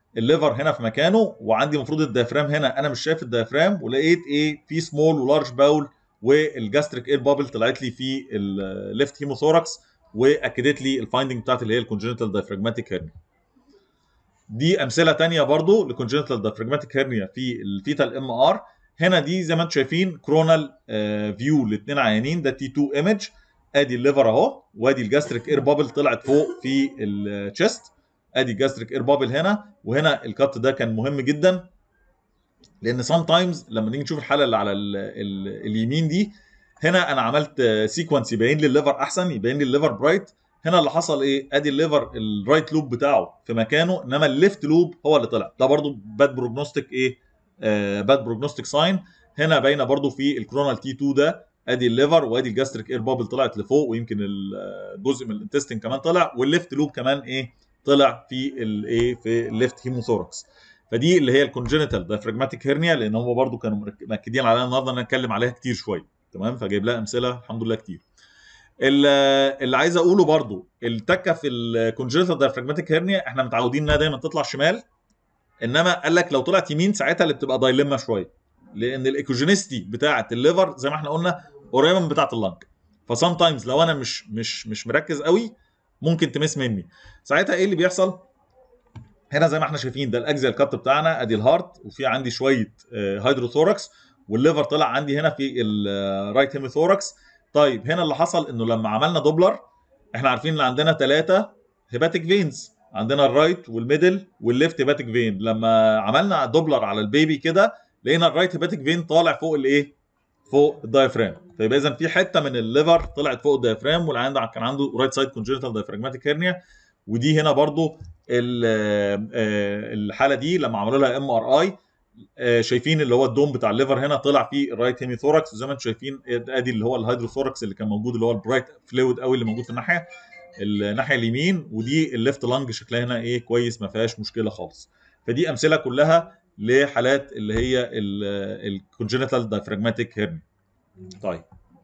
الليفر هنا في مكانه، وعندي المفروض الديافرام هنا انا مش شايف الديافرام، ولقيت ايه في سمول ولارج باول، والجاستريك اير بابل طلعت لي في الليفت هيموثوركس، واكدت لي الفايندنج بتاعت اللي هي الكونجنتال دايفراجماتيك هيرنيا. دي امثله ثانيه برضو لكونجنتال دايفراجماتيك هيرنيا في الفيتال ام ار. هنا دي زي ما انتم شايفين كرونال فيو لاثنين عيانين، ده تي اتنين ايمج. ادي الليفر اهو، وادي الجاستريك اير بابل طلعت فوق في الشيست، ادي الجاستريك اير بابل هنا، وهنا الكات ده كان مهم جدا، لان سام تايمز لما نيجي نشوف الحاله اللي على ال ال اليمين دي، هنا انا عملت سيكونس يبين لي الليفر احسن، يبين لي الليفر برايت. هنا اللي حصل ايه؟ ادي الليفر الرايت لوب بتاعه في مكانه، انما الليفت لوب هو اللي طلع، ده برضو باد بروجنوستيك ايه؟ آه باد بروجنوستيك ساين. هنا باينه برضو في الكرونال تي اتنين ده، ادي الليفر وادي الجاستريك اير بابل طلعت لفوق، ويمكن الجزء من الانتستين كمان طلع، والليفت لوب كمان ايه؟ طلع في الايه؟ في الليفت هيموثوركس. فدي اللي هي الكونجنتال دايفراجماتيك هيرنيا، لان هم برضو كانوا مأكدين عليها النهارده ان نتكلم عليها كتير شويه، تمام؟ فجايب لها امثله الحمد لله كتير. اللي عايز اقوله برضو، التكه في الكونجنتال دايفراجماتيك هيرنيا احنا متعودين انها دايما تطلع شمال، انما قال لك لو طلعت يمين ساعتها اللي بتبقى دايلما شويه، لان الايكوجينيستي بتاعه الليفر زي ما احنا قلنا قريبه من بتاعه اللنج، فسام تايمز لو انا مش مش مش مركز قوي ممكن تمس مني. ساعتها ايه اللي بيحصل؟ هنا زي ما احنا شايفين ده الاكزيال كات بتاعنا، ادي الهارت، وفي عندي شويه هيدروثوركس، والليفر طلع عندي هنا في الرايت هيموثوركس. طيب هنا اللي حصل انه لما عملنا دوبلر، احنا عارفين ان عندنا ثلاثه هيباتيك فينز، عندنا الرايت والميدل والليفت هيباتيك فين. لما عملنا دوبلر على البيبي كده لقينا الرايت هيباتيك فين طالع فوق الايه؟ فوق الدايفرام. فيبقى اذا في حته من الليفر طلعت فوق الدايفرام، والعيان ده كان عنده رايت سايد كونجنتال دايفراجماتيك هيرنيا. ودي هنا برضو الحاله دي لما عملوا لها ام ار اي، شايفين اللي هو الدوم بتاع الليفر هنا طلع فيه الرايت هيميثوركس، وزي ما انتم شايفين ادي اللي هو الهيدروثوركس اللي كان موجود، اللي هو البرايت فلويد قوي اللي موجود في الناحيه الناحيه اليمين، ودي الليفت لانج شكلها هنا ايه؟ كويس، ما فيهاش مشكله خالص. فدي امثله كلها لحالات اللي هي الكونجنتال دايفراجماتيك هيرنيا. طيب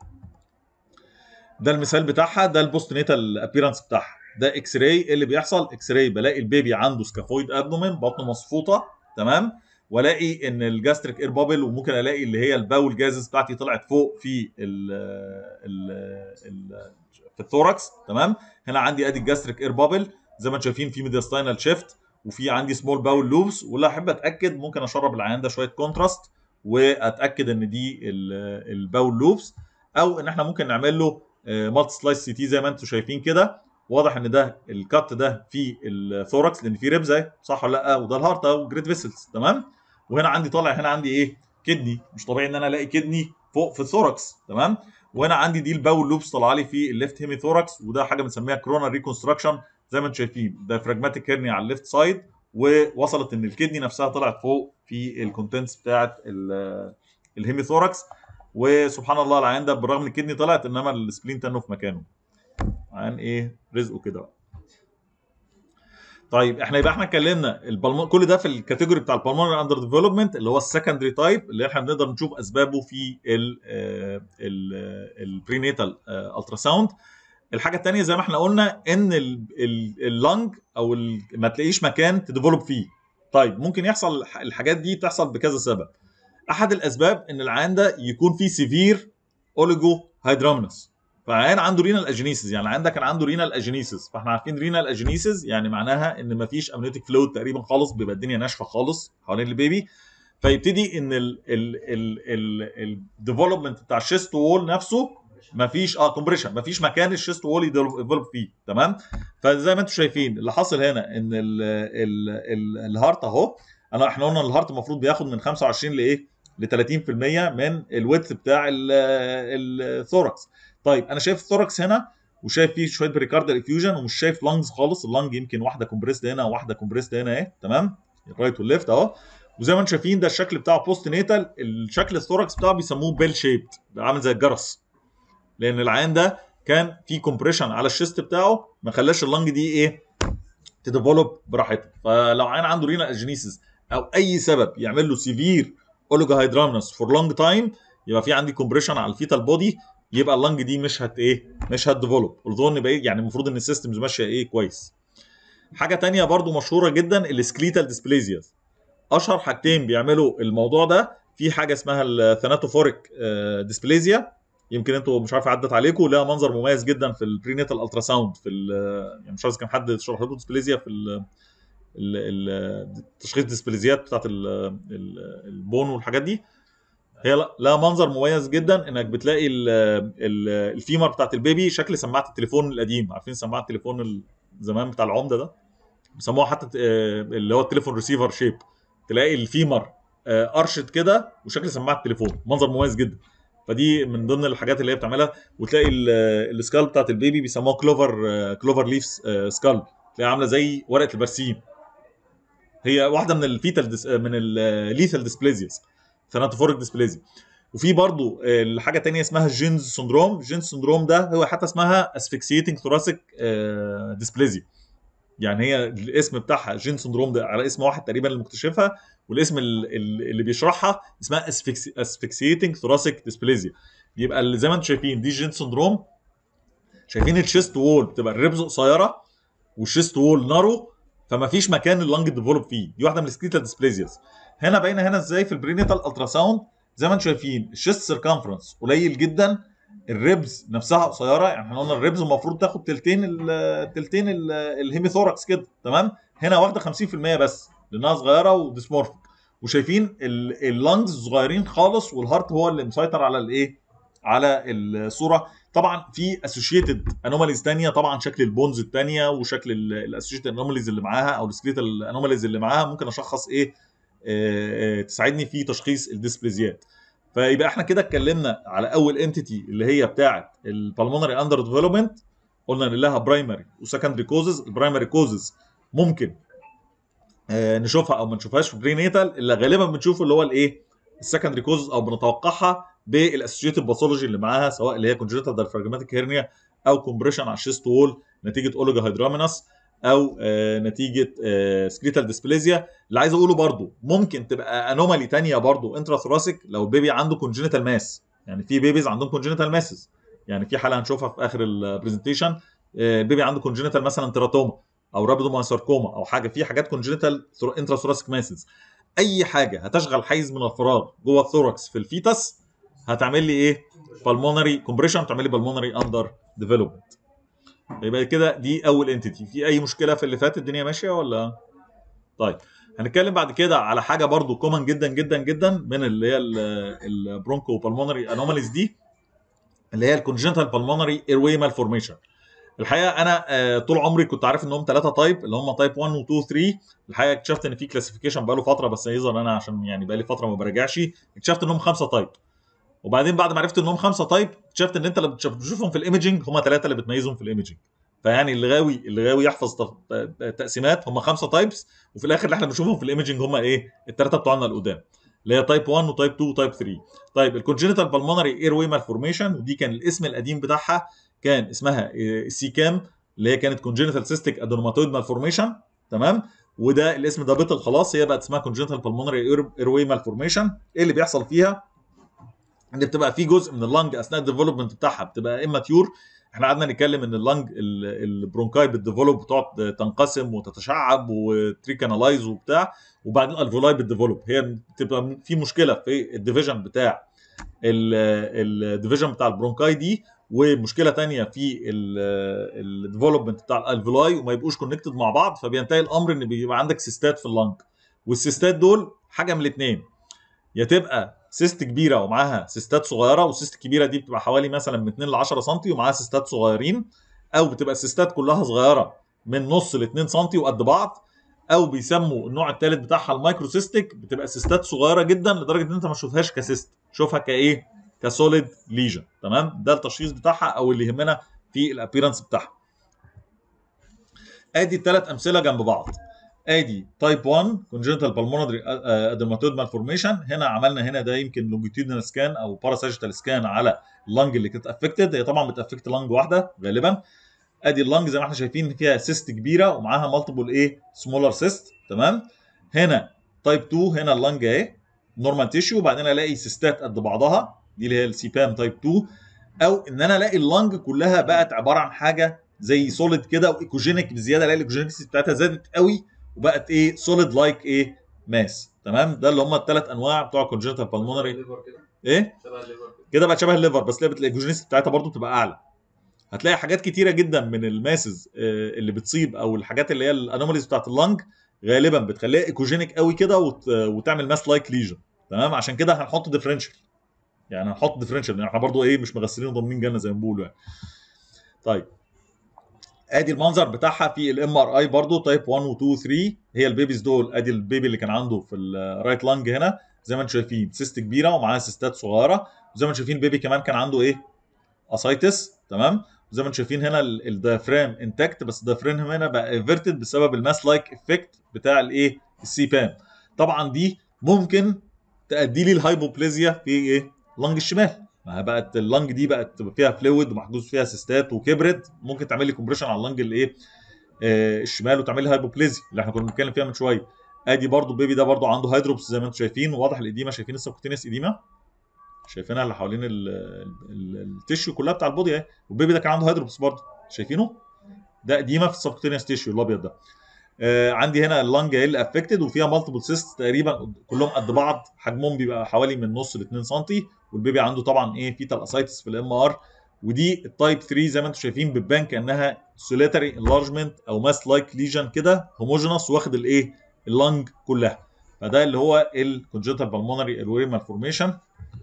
ده المثال بتاعها، ده البوست نيتال ابييرنس بتاعها، ده اكس راي. ايه اللي بيحصل؟ اكس راي بلاقي البيبي عنده سكافويد ابدومين، بطنه مصفوطه، تمام، والاقي ان الجاستريك اير بابل، وممكن الاقي اللي هي الباول جازز بتاعتي طلعت فوق في ال ال ال في الثوركس، تمام. هنا عندي ادي الجاستريك اير بابل زي ما انتم شايفين، في ميدياستاينال شيفت، وفي عندي سمول باول لوبس. واللي احب اتاكد ممكن اشرب العيان ده شويه كونتراست واتاكد ان دي الباول لوبس، او ان احنا ممكن نعمل له مالتي سلايس سي تي زي ما انتم شايفين كده. واضح ان ده الكات ده في الثوركس لان في ريبز اهي، صح ولا لا؟ وده الهارت او جريد فيسلز، تمام. وهنا عندي طالع هنا عندي ايه؟ كدني. مش طبيعي ان انا الاقي كدني فوق في الثوركس، تمام. وهنا عندي دي الباول لوبس طالعه لي في الليفت هيمي ثوركس، وده حاجه بنسميها كرونال ريكونستراكشن زي ما انتم شايفين، ده فراجماتيك هيرنيا على الليفت سايد، ووصلت ان الكدني نفسها طلعت فوق في الكونتنتس بتاعه الهيمي ثوركس. وسبحان الله العيان ده بالرغم ان الكدني طلعت انما السبلين تنه في مكانه. عن ايه؟ رزقه كده بقى. طيب احنا يبقى احنا اتكلمنا البلمون، كل ده في الكاتيجوري بتاع البلمونري اندر ديفلوبمنت اللي هو السكندري تايب اللي احنا بنقدر نشوف اسبابه في البرينيتال الترا ساوند. الحاجه الثانيه زي ما احنا قلنا ان اللنج او ما تلاقيش مكان تديفلوب فيه. طيب ممكن يحصل الحاجات دي تحصل بكذا سبب. احد الاسباب ان العيان ده يكون فيه سيفير اوليجو هيدرامنس، فعيان عنده رينال اجينيسيس، يعني العيان ده كان عنده رينال اجينيسيس. فاحنا عارفين رينال اجينيسيس يعني معناها ان مفيش امنيوتيك فلويد تقريبا خالص، بيبقى الدنيا ناشفه خالص حوالين البيبي. فيبتدي ان الديفلوبمنت بتاع الشيست وول نفسه مفيش اه كومبريشن، مفيش مكان الشيست وول يديفلوب فيه، تمام. فزي ما انتم شايفين اللي حاصل هنا ان ال ال ال الهارت اهو، انا احنا قلنا الهارت المفروض بياخد من خمسة وعشرين لايه؟ ل ثلاثين في المية من الويدث بتاع الثوركس. طيب انا شايف الثوركس هنا وشايف فيه شويه بريكاردال افيوجن، ومش شايف لانجز خالص. اللانج يمكن واحده كومبريسد هنا وواحده كومبريسد هنا اهي، تمام، الرايت والليفت اهو. وزي ما انتم شايفين ده الشكل بتاعه بوست نيتال. الشكل الثوركس بتاعه بيسموه بيل شيبد، عامل زي الجرس، لان العيان ده كان في كومبريشن على الشيست بتاعه ما خلاش اللانج دي ايه؟ تديفلوب براحتها. فلو عيان عنده رينال اجينيسيس او اي سبب يعمل له سيفير اوليجو هيدرامنس فور لونج تايم، يبقى في عندي كومبريشن على الفيتال بودي، يبقى اللنج دي مش هت ايه؟ مش هتديفلوب. اظن بعيد يعني المفروض ان السيستمز ماشيه ايه؟ كويس. حاجه تانية برضو مشهوره جدا السكليتال ديسبليزياز. اشهر حاجتين بيعملوا الموضوع ده، في حاجه اسمها الثاناتوفوريك ديسبليزيا، يمكن انتوا مش عارف عدت عليكم، لها منظر مميز جدا في البرينيتال الترا ساوند، في يعني مش عارف كان حد شرح لكم ديسبليزيا في التشخيص الديسبليزيات بتاعت البون والحاجات دي. هي لها منظر مميز جدا، انك بتلاقي الفيمر بتاعت البيبي شكل سماعه التليفون القديم، عارفين سماعه التليفون زمان بتاع العمده ده، بيسموها حتى اللي هو التليفون ريسيفر شيب، تلاقي الفيمر ارشد كده وشكل سماعه التليفون، منظر مميز جدا. فدي من ضمن الحاجات اللي هي بتعملها. وتلاقي السكال بتاعت البيبي بيسموها كلوفر كلوفر ليف سكال، تلاقيها عامله زي ورقه البرسيم. هي واحده من الفيتال ديس من الليثال ديسبليزياز، ثاناتوفوريك ديسبليزيا. وفي برضو الحاجه ثانيه اسمها الجينز سندروم. الجينز سندروم ده هو حتى اسمها اسفكسيتنج ثوراسيك ديسبليزيا، يعني هي الاسم بتاعها جين سندروم ده على اسم واحد تقريبا اللي مكتشفها، والاسم اللي بيشرحها اسمها اسفكسيتنج ثوراسيك ديسبليزيا. يبقى اللي زي ما انتم شايفين دي جين سندروم، شايفين الشيست وول بتبقى الريبز قصيره والشيست وول نارو، فما فيش مكان اللنج ديفلوب فيه، دي واحده من السكليتال ديسبليزياز. هنا باينه هنا ازاي في البرينيتال الترا ساوند، زي ما انتم شايفين الشيست سيركمفرنس قليل جدا، الريبز نفسها قصيره، يعني احنا قلنا الريبز المفروض تاخد تلتين ال تلتين الهيميثوركس كده، تمام، هنا واخده خمسين في المية بس لانها صغيره وديسمورفيك. وشايفين اللنجز صغيرين خالص، والهارت هو اللي مسيطر على الايه، على الصوره. طبعا في اسوشيتد انوماليز ثانيه، طبعا شكل البونز الثانيه وشكل الاسوشيتد انوماليز اللي معاها او السكليتال انوماليز اللي معاها ممكن اشخص ايه، آه تساعدني في تشخيص الديسبليزيات. فيبقى احنا كده اتكلمنا على اول انتيتي اللي هي بتاعه البلمونري اندر ديفلوبمنت، قلنا ان لها برايمري وسكندري كوزز. البرايمري كوزز ممكن آه نشوفها او ما نشوفهاش في برينيتال، اللي غالبا بنشوفه اللي هو الايه، السكندري كوزز، او بنتوقعها بالاسوشيتد باثولوجي اللي معاها، سواء اللي هي كونجنتال دايفراجماتيك هيرنيا، او كومبريشن على الشيست وول نتيجه اوليجا هيدرامينس، او آه نتيجه آه سكليتال ديسبليزيا. اللي عايز اقوله برضو ممكن تبقى انومالي ثانيه برضو انترا ثوراسيك، لو البيبي عنده كونجنتال ماس، يعني في بيبيز عندهم كونجنتال ماسز، يعني في حاله هنشوفها في اخر البرزنتيشن، آه بيبي عنده كونجنتال مثلا تيراتوما او رابيدومايساركوما او حاجه، في حاجات كونجنتال انترا ثوراسيك ماسز. اي حاجه هتشغل حيز من الفراغ جوه الثوركس في الفيتس هتعمل لي ايه، بالمونري كومبريشن، تعمل لي بالمونري اندر ديفلوبمنت. يبقى كده دي اول انتيتي. في اي مشكله في اللي فات؟ الدنيا ماشيه ولا؟ طيب هنتكلم بعد كده على حاجه برضو كومن جدا جدا جدا من اللي هي البرونكو بالمونري انوماليز دي، اللي هي الكونجنتال بالمونري ايروي مالفورميشن. الحقيقه انا طول عمري كنت عارف انهم ثلاثه تايب، اللي هم تايب واحد و اتنين و تلاتة. الحقيقه اكتشفت ان في كلاسيفيكيشن بقاله فتره، بس يظهر انا عشان يعني بقالي فتره ما براجعش، اكتشفت انهم خمسه تايب. وبعدين بعد ما عرفت انهم خمسه تايب اكتشفت ان انت لما بتشوفهم في الايمجنج هم ثلاثه اللي بتميزهم في الايمجنج. فيعني اللي غاوي اللي غاوي يحفظ تقسيمات، هم خمسه تايبس، وفي الاخر اللي احنا بنشوفهم في الايمجنج هم ايه، الثلاثه بتوعنا القدام، اللي هي تايب واحد وتايب اتنين وتايب تلاتة. طيب الكونجنتال بالمونري اير واي مالفورميشن، ودي كان الاسم القديم بتاعها كان اسمها سي كام، اللي هي كانت كونجنتال سيستيك ادينوماتويد مالفورميشن، تمام. وده الاسم ده بطل خلاص، هي بقت اسمها كونجنتال بالمونري اير واي مالفورميشن. ايه اللي بيحصل فيها؟ ان بتبقى في جزء من اللنج اثناء الديفلوبمنت بتاعها بتبقى اماتيور. احنا قعدنا نتكلم ان اللنج البرونكاي بتديفلوب، بتقعد تنقسم وتتشعب وتريكانالايز وبتاع، وبعدين الفولاي بتديفلوب. هي بتبقى في مشكله في الديفيجن بتاع الديفيجن بتاع البرونكاي دي، ومشكله ثانيه في الديفلوبمنت بتاع الفولاي، وما يبقوش كونكتد مع بعض، فبينتهي الامر ان بيبقى عندك سيستات في اللنج. والسيستات دول حاجه من الاثنين، يا تبقى سيست كبيره ومعاها سيستات صغيره، والسيست الكبيره دي بتبقى حوالي مثلا من اتنين ل عشرة سم ومعاها سيستات صغيرين، او بتبقى السيستات كلها صغيره من نص ل اتنين سم وقد بعض، او بيسموا النوع الثالث بتاعها المايكرو سيستيك، بتبقى سيستات صغيره جدا لدرجه ان انت ما تشوفهاش كسيست، شوفها كايه، كسوليد ليجن، تمام. ده التشخيص بتاعها او اللي يهمنا في الابيرنس بتاعها. ادي الثلاث امثله جنب بعض، ادي تايب واحد كونجنتال بالمونري ادينوماتويد مالفورميشن، هنا عملنا هنا ده يمكن لونجيتيودنال سكان او باراساجيتال سكان على اللنج اللي كانت افكتد، هي طبعا بتافكت لنج واحده غالبا. ادي اللنج زي ما احنا شايفين فيها سيست كبيره ومعاها مالتيبل ايه، سمولر سيست، تمام. هنا تايب اتنين، هنا اللنج اهي نورمال تيشيو، وبعدين الاقي سيستات قد بعضها، دي اللي هي السي بام تايب اتنين، او ان انا الاقي اللنج كلها بقت عباره عن حاجه زي سوليد كده وايكوجينيك بزياده، الاقي الايكوجينيكس بتاعتها زادت قوي وبقت ايه سوليد لايك ايه ماس. تمام، ده اللي هم الثلاث انواع بتوع كونجنتال بالمونري. ايه شبه الليفر كده، بقى شبه الليفر، بس الايكوجينيكس بتاعتها برضو بتبقى اعلى. هتلاقي حاجات كتيره جدا من الماسز اللي بتصيب او الحاجات اللي هي الانوماليز بتاعت اللنج غالبا بتخليها ايكوجينيك قوي كده وت... وتعمل ماس لايك ليجن. تمام، عشان كده هنحط ديفرنشال، يعني هنحط ديفرنشال يعني احنا برضو ايه مش مغسلين وضامنين جنه زي ما بيقولوا يعني. طيب ادي المنظر بتاعها في الام ار اي برضو تايب واحد و اتنين و تلاتة. هي البيبيز دول، ادي البيبي اللي كان عنده في الرايت لانج هنا زي ما انتم شايفين سيست كبيره ومعاها سيستات صغيره، وزي ما انتم شايفين بيبي كمان كان عنده ايه اسايتس. تمام، وزي ما انتم شايفين هنا الدايفرام انتاكت، بس الدايفرام هنا بقى ايفرتد بسبب الماس لايك افكت بتاع الايه السي بام. طبعا دي ممكن تؤدي لي الهايبوبليزيا في ايه اللنج الشمال، ما بقت اللنج دي بقت فيها فلويد ومحجوز فيها سيستات وكبرت، ممكن تعمل لي كومبريشن على اللنج الايه آه الشمال وتعمل لي هايبوبليزيا اللي احنا كنا بنتكلم فيها من شويه. ادي برضو البيبي ده برضو عنده هيدروبس زي ما انتم شايفين، وواضح الاديمه، شايفين السبكوتينيوس اديمه شايفينها اللي حوالين التيشيو كلها بتاع البودي اهي، والبيبي ده كان عنده هيدروبس برضه شايفينه، ده اديمه في السبكوتينيوس تيشيو الابيض ده. آه عندي هنا اللنج هي اللي افكتد وفيها مالتيبل سيست تقريبا كلهم قد بعض، حجمهم بيبقى حوالي من نص ل اتنين سم، والبيبي عنده طبعا ايه فيتال اسايتس في الام ار. ودي التايب تلاتة زي ما انتم شايفين بتبان كانها سوليتري انلارجمنت او ماس لايك ليجن كده هوموجينوس واخد الايه اللنج كلها. فده اللي هو الكونجنتال بالمونري ايروي مالفورميشن.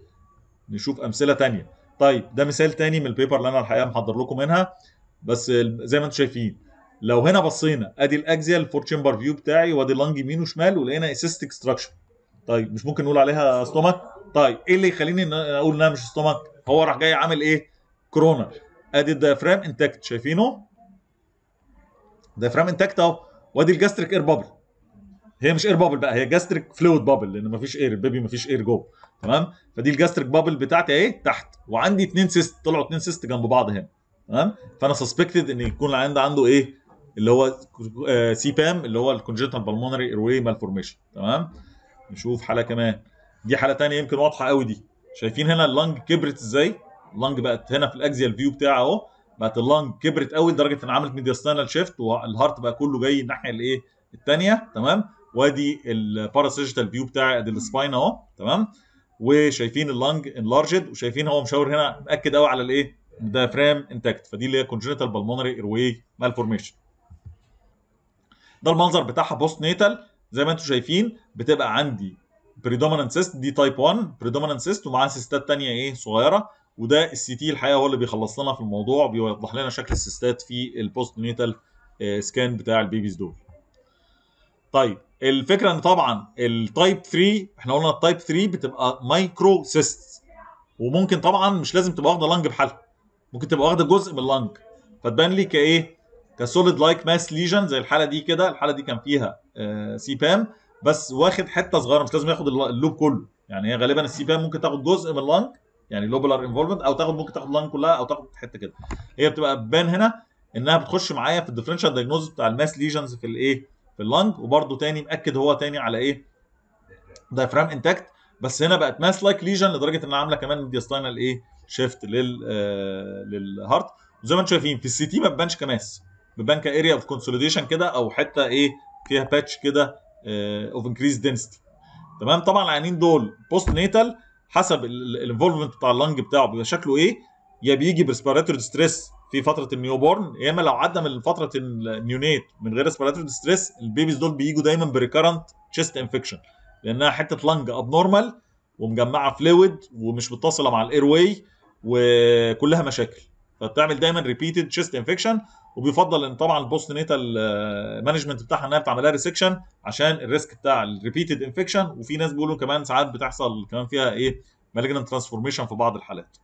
نشوف امثله ثانيه. طيب ده مثال ثاني من البيبر اللي انا الحقيقه محضر لكم منها، بس زي ما انتم شايفين لو هنا بصينا ادي الاكزيال فور تشامبر فيو بتاعي وادي اللنج يمين وشمال ولقينا اسيستيك ستراكشر. طيب مش ممكن نقول عليها ستومك؟ طيب ايه اللي يخليني اقول انها مش ستومك؟ هو راح جاي عامل ايه؟ كورونا. ادي الديافرام انتاكت شايفينه؟ الديافرام انتاكت اهو، وادي الجاستريك اير بابل، هي مش اير بابل بقى، هي جاستريك فلويد بابل لان مفيش اير، البيبي مفيش اير جوه. تمام، فدي الجاستريك بابل بتاعتي اهي تحت، وعندي اثنين سيست طلعوا اثنين سيست جنب بعض هنا. تمام، فانا سسبكتد ان يكون العيان ده عنده ايه اللي هو سي بام اللي هو الكونجنتال بالمونري ايروي مالفورميشن. تمام، نشوف حاله كمان، دي حاله ثانيه يمكن واضحه قوي دي. شايفين هنا اللنج كبرت ازاي؟ اللنج بقت هنا في الاكزيال فيو بتاعه اهو، بقت اللنج كبرت قوي لدرجه ان عملت ميدياستانال شيفت والهارت بقى كله جاي الناحيه الايه الثانيه. تمام، وادي الباراسيجيتال فيو بتاع ادي السباين اهو. تمام، وشايفين اللنج انلارجد، وشايفين هو مشاور هنا مأكد قوي على الايه الدايفرام انتاكت، فدي اللي هي كونجنتال بالمونري ايروي مالفورميشن. ده المنظر بتاعها بوست نيتال زي ما انتم شايفين، بتبقى عندي بريدومينانت سيست دي تايب واحد بريدومينانت سيست ومعاها سيستات ثانيه ايه صغيره، وده السي تي الحقيقه هو اللي بيخلص لنا في الموضوع، بيوضح لنا شكل السيستات في البوست نيتال سكان بتاع البيبيز دول. طيب الفكره ان طبعا التايب تلاتة احنا قلنا التايب تلاتة بتبقى مايكرو سيست، وممكن طبعا مش لازم تبقى واخده لنج بحالها، ممكن تبقى واخده جزء من اللنج فتبان لي كايه كسوليد لايك ماس ليجن زي الحاله دي كده. الحاله دي كان فيها آه سي بام بس واخد حته صغيره، مش لازم ياخد اللوب كله، يعني هي غالبا السي بام ممكن تاخد جزء من اللنج يعني لوبولار انفولفمنت، او تاخد ممكن تاخد اللنج كلها او تاخد حته كده. هي بتبقى بان هنا انها بتخش معايا في الديفرنشال دايجنوز بتاع الماس ليجنز في الايه في اللنج. وبرده تاني مأكد هو تاني على ايه دايفرام انتاكت، بس هنا بقت ماس لايك ليجن لدرجه انها عامله كمان ميدياستاينال ايه شيفت لل آه للهارت. وزي ما انتم شايفين في السي تي ما بتبانش كماس، بتبان كاريا اوف كونسوليديشن كده او حته ايه فيها باتش كده اوف انكريز دنسيتي. تمام، طبعا العيانين دول بوست نيتال حسب الانفولفمنت بتاع اللنج بتاعه بيبقى شكله ايه، يا بيجي بريسبيراتوري ستريس في فتره النيو بورن، يا اما لو عدى من فتره النيونيت من غير ريسبيراتوري ستريس البيبيز دول بيجوا دايما بريكارنت تشيست انفكشن، لانها حته لنج ابنورمال ومجمعه فلويد ومش متصله مع الاير واي وكلها مشاكل، فبتعمل دايما ريبيتد تشيست انفكشن. وبيفضل ان طبعا البوست نيتال مانجمنت بتاعها انها بتعملها ريسكشن عشان الريسك بتاع الريبيتد انفكشن، وفي ناس بيقولوا كمان ساعات بتحصل كمان فيها ايه مالجنت ترانسفورميشن في بعض الحالات.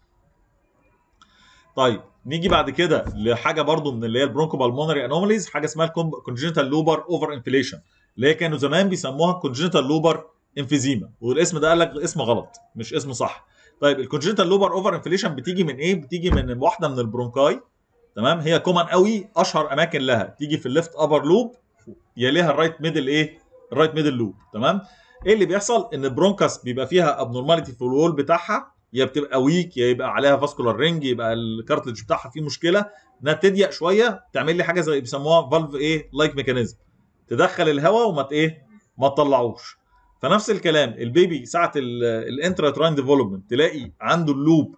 طيب نيجي بعد كده لحاجه برضو من اللي هي البرونكو بالمونري انوماليز، حاجه اسمها الكونجنتال لوبر اوفر انفليشن، اللي هي كانوا زمان بيسموها كونجنتال لوبر انفيزيما، والاسم ده قال لك اسم غلط مش اسم صح. طيب الكونجنتال لوبر اوفر انفليشن بتيجي من ايه؟ بتيجي من واحده من البرونكاي. تمام، هي كومن قوي، اشهر اماكن لها تيجي في الليفت ابر لوب يليها الرايت ميدل ايه الرايت ميدل لوب. تمام، ايه اللي بيحصل ان البرونكاس بيبقى فيها ابنورماليتي في الوول بتاعها يا بتبقى ويك يا يبقى عليها فاسكولار رينج، يبقى الكارتلج بتاعها فيه مشكله انها تضيق شويه، تعمل لي حاجه زي بيسموها فالف ايه لايك ميكانيزم، تدخل الهواء وما ايه ما تطلعوش. فنفس الكلام البيبي ساعه الانترا تراين ديفلوبمنت تلاقي عنده اللوب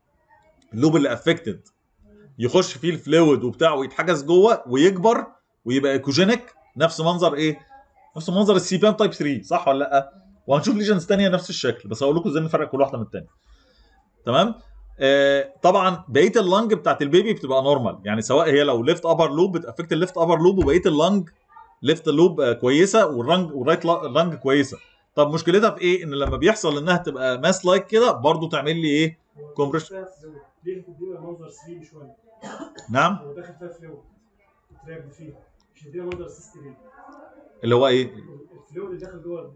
اللوب اللي افكتد يخش فيه الفلويد وبتاعه ويتحجز جوه ويكبر ويبقى ايكوجينيك، نفس منظر ايه؟ نفس منظر السي بي ام تايب ثلاثة، صح ولا لا؟ وهنشوف ليجنز ثانيه نفس الشكل، بس هقول لكم ازاي نفرق كل واحده من الثانيه. تمام؟ آه طبعا بقيه اللنج بتاعت البيبي بتبقى نورمال، يعني سواء هي لو ليفت ابر لوب بتافكت الليفت ابر لوب، وبقيه اللنج ليفت لوب آه كويسه، والرنج والرايت لنج كويسه. طب مشكلتها في ايه؟ ان لما بيحصل انها تبقى ماس لايك كده برضو تعمل لي ايه؟ كومبريشن. ليه بتدينا منظر ثري شويه؟ نعم؟ هو داخل فيها فلويد تراب فيها، مش هيدينا منظر سيستم ليه؟ اللي هو ايه؟ الفلويد اللي داخل جوه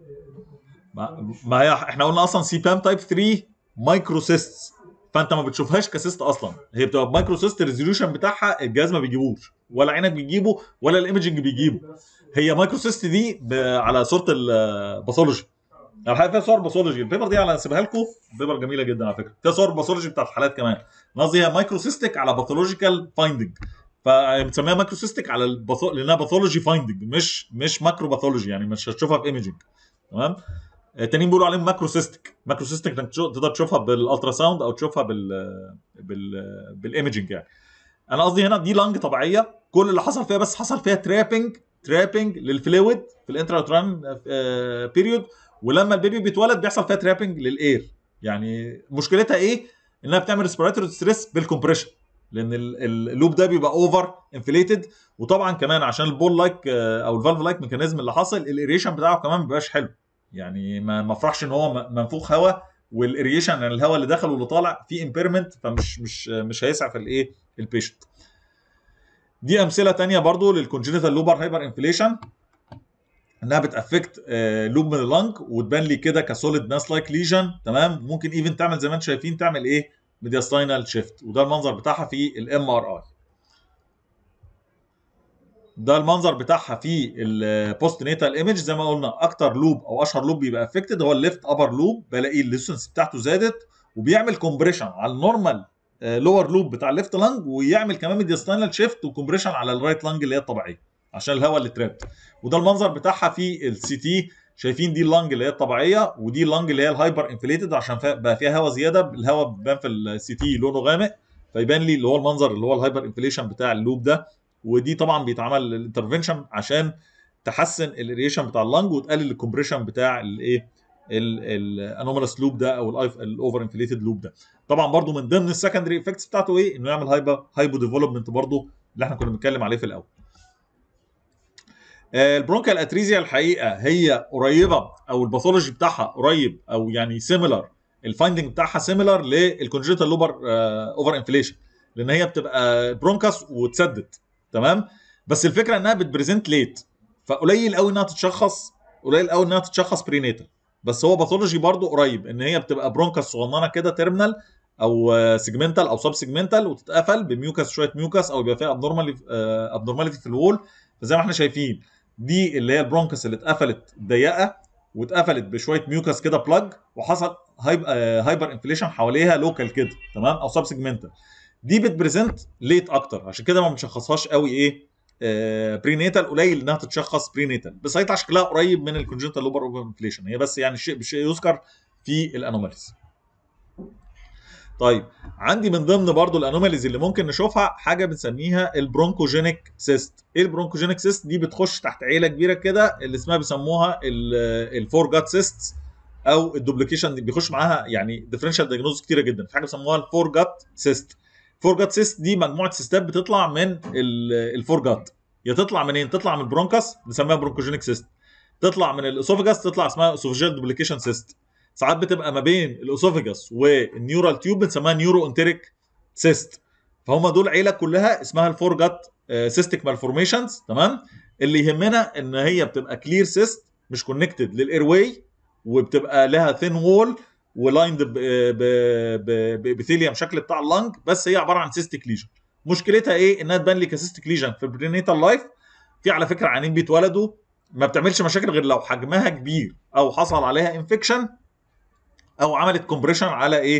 ما, ما هي احنا قلنا اصلا سي بام تايب ثلاثة مايكرو سيست، فانت ما بتشوفهاش كسيست اصلا، هي بتبقى مايكرو سيست، الريزوليوشن بتاعها الجهاز ما بيجيبوش ولا عينك بيجيبه ولا الايمجنج بيجيبه. هي مايكرو سيست دي على صوره الباثولوجي، انا حاطط فيها صور باثولوجي، البيبر دي على هسيبها لكم، بيبر جميله جدا على فكره، فيها صور باثولوجي بتاعت الحالات كمان. قصدي هي مايكرو سيستك على باثولوجيكال فايندنج، فبنسميها مايكرو سيستك على الباثو... لانها باثولوجي فايندنج، مش مش ماكرو باثولوجي، يعني مش هتشوفها في ايمجنج. تمام؟ التانيين بيقولوا عليهم ماكرو سيستك، ماكرو سيستك انك تقدر تشوفها بالالترا ساوند او تشوفها بال بال بالايمجنج يعني. انا قصدي هنا دي لانج طبيعيه، كل اللي حصل فيها بس حصل فيها ترابنج ترابنج للفلويد في الانتراتران بيريود، ولما البيبي بيتولد بيحصل فيها ترابنج للاير. يعني مشكلتها ايه؟ انها بتعمل ريسبيراتوري ستريس بالكمبريشن، لان اللوب ده بيبقى اوفر انفليتد، وطبعا كمان عشان البول لايك او الفالف لايك ميكانيزم اللي حصل، الاريشن بتاعه كمان ما بيبقاش حلو، يعني ما ما افرحش ان هو منفوخ هواء، والاريشن يعني الهواء اللي دخل واللي طالع فيه امبيرمنت، فمش مش مش هيسعف الايه البيشنت. دي امثله ثانيه برضو للكونجنتال لوبر هايبر انفليشن، انها بتافكت لوب من اللنج وتبان لي كده كسوليد ماس لايك ليجن. تمام؟ ممكن ايفن تعمل زي ما انتم شايفين تعمل ايه؟ ميدياستاينال شيفت، وده المنظر بتاعها في الام ار اي. ده المنظر بتاعها في البوست نيتال ايمج. زي ما قلنا اكتر لوب او اشهر لوب بيبقى افكتد هو الليفت ابر لوب، بلاقي الليسنس بتاعته زادت وبيعمل كومبريشن على النورمال لور لوب بتاع الليفت لانج، ويعمل كمان ميدياستاينال شيفت وكومبريشن على الرايت لانج اللي هي الطبيعيه عشان الهواء اللي ترابت. وده المنظر بتاعها في السي تي، شايفين دي اللانج اللي هي الطبيعيه، ودي اللانج اللي هي الهايبر انفليتد عشان بقى فيها هواء زياده، الهواء بيبان في السي تي لونه غامق، فيبان لي اللي هو المنظر اللي هو الهايبر انفليشن بتاع اللوب ده. ودي طبعا بيتعمل الانترفنشن عشان تحسن الاريشن بتاع اللنج وتقلل الكومبريشن بتاع الايه الانومالس لوب ده او الاوفر انفليتد لوب ده. طبعا برضو من ضمن السكندري افكتس بتاعته ايه؟ انه يعمل هايبر هايبو ديفلوبمنت برضو اللي احنا كنا بنتكلم عليه في الاول. البرونكال اتريزيا الحقيقه هي قريبه، او الباثولوجي بتاعها قريب، او يعني سيميلر، الفايندنج بتاعها سيميلر للكونجنتال لوبر اوفر انفليشن، لان هي بتبقى برونكاس وتسدد. تمام؟ بس الفكره انها بتبريزنت ليت، فقليل قوي انها تتشخص، قليل قوي انها تتشخص برينيتال. بس هو باثولوجي برضو قريب، ان هي بتبقى برونكاس صغننه كده تيرمينال او سيجمنتال او سب سيجمنتال، وتتقفل بميوكاس، شويه ميوكاس، او يبقى فيها ابنورمالي ابنورماليتي في الوول. فزي ما احنا شايفين دي اللي هي البرونكاس اللي اتقفلت ضيقه واتقفلت بشويه ميوكاس كده بلاج، وحصل هايب هايبر انفليشن حواليها لوكال كده. تمام؟ او سب سيجمنتال. دي بتبريزنت ليت اكتر، عشان كده ما بنشخصهاش قوي ايه آه برينيتال، قليل انها تتشخص برينيتال، بس هيطلع شكلها قريب من الكونجنتال لوبر اوفر انفليشن، هي بس يعني الشيء بشيء يذكر في الانوماليز. طيب عندي من ضمن برضو الانوماليز اللي ممكن نشوفها حاجه بنسميها البرونكوجينيك سيست. ايه البرونكوجينيك سيست دي؟ بتخش تحت عيله كبيره كده اللي اسمها بيسموها الفور جات سيست او الدوبليكيشن، بيخش معاها يعني ديفرنشال دايجنوز كتيره جدا، في حاجه بيسموها الفور جات سيست. الفور جات سيست دي مجموعه سيستات بتطلع من الفور جات، يا تطلع منين؟ تطلع من البرونكاس بنسميها برونكوجينيك سيست، تطلع من الاسوفجاس تطلع اسمها اسوفيجيال دوبليكيشن سيست، ساعات بتبقى ما بين الاسوفجاس والنيورال تيوب بنسميها نيورو انتريك سيست. فهم دول عيله كلها اسمها الفور جات سيستيك مالفورميشنز. تمام؟ اللي يهمنا ان هي بتبقى كلير سيست مش كونكتد للاير واي، وبتبقى لها ثين وول ولايند بابيثيليوم شكل بتاع اللنج، بس هي عباره عن سيستيك ليجن. مشكلتها ايه؟ انها تبان لي كسيستيك ليجن في البرينيتال لايف. في على فكره عيانين بيتولدوا ما بتعملش مشاكل غير لو حجمها كبير او حصل عليها انفكشن او عملت كومبريشن على ايه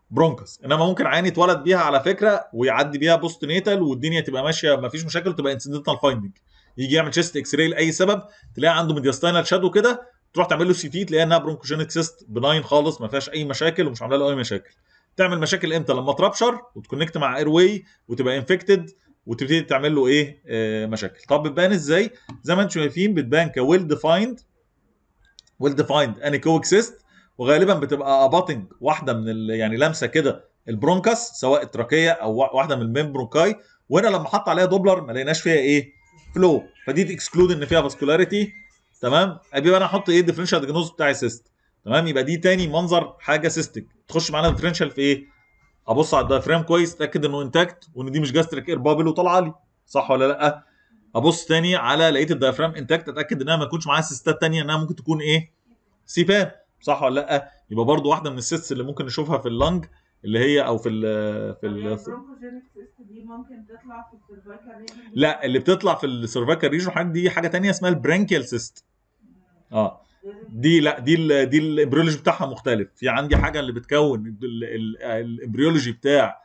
برونكس. انما ممكن عين يتولد بيها على فكره ويعدي بيها بوست نيتال والدنيا تبقى ماشيه ما فيش مشاكل وتبقى انسيدنتال فايندنج. يجي يعمل شيست اكس راي لاي سبب تلاقي عنده ميدياستاينال شادو كده، تروح تعمل له سي تي تلاقي انها برونكوجينيك سيست بناين خالص ما فيهاش اي مشاكل ومش عامله له اي مشاكل. تعمل مشاكل امتى؟ لما ترابشر وتكونكت مع اير واي وتبقى انفكتد وتبتدي تعمل له ايه آه مشاكل. طب بتبان ازاي؟ زي ما انتم شايفين بتبان كويل ديفايند ويل ديفايند انيكويك سيست، وغالبا بتبقى اباطنج واحده من ال... يعني لمسه كده البرونكاس سواء التراكيه او واحده من المين برونكاي، وهنا لما حط عليها دوبلر ما لقيناش فيها ايه فلو، فدي تكسكلود ان فيها فاسكولاريتي. تمام. ابي انا احط ايه الديفرنشال ديجنوز بتاعي سيست. تمام. يبقى دي تاني منظر حاجه سيستك تخش معانا ديفرنشال في ايه؟ ابص على الدايفرام كويس اتاكد انه انتاكت وان دي مش جاستريك اير بابل وطالعه لي، صح ولا لا؟ ابص تاني على لقيت الدايفرام انتاكت اتاكد انها ما يكونش معاها سيستات تانيه انها ممكن تكون ايه سيبان، صح ولا لا؟ يبقى برضو واحده من السيستس اللي ممكن نشوفها في اللنج اللي هي او في ال في ال البرونكوجينيك سيست دي ممكن تطلع في السيرفايكال ريجن؟ لا اللي بتطلع في السيرفايكال ريجن حاجه دي حاجه ثانيه اسمها البرانكيال سيست. اه دي لا دي ال دي الامبريولوجي بتاعها مختلف. في عندي حاجه اللي بتكون الامبريولوجي بتاع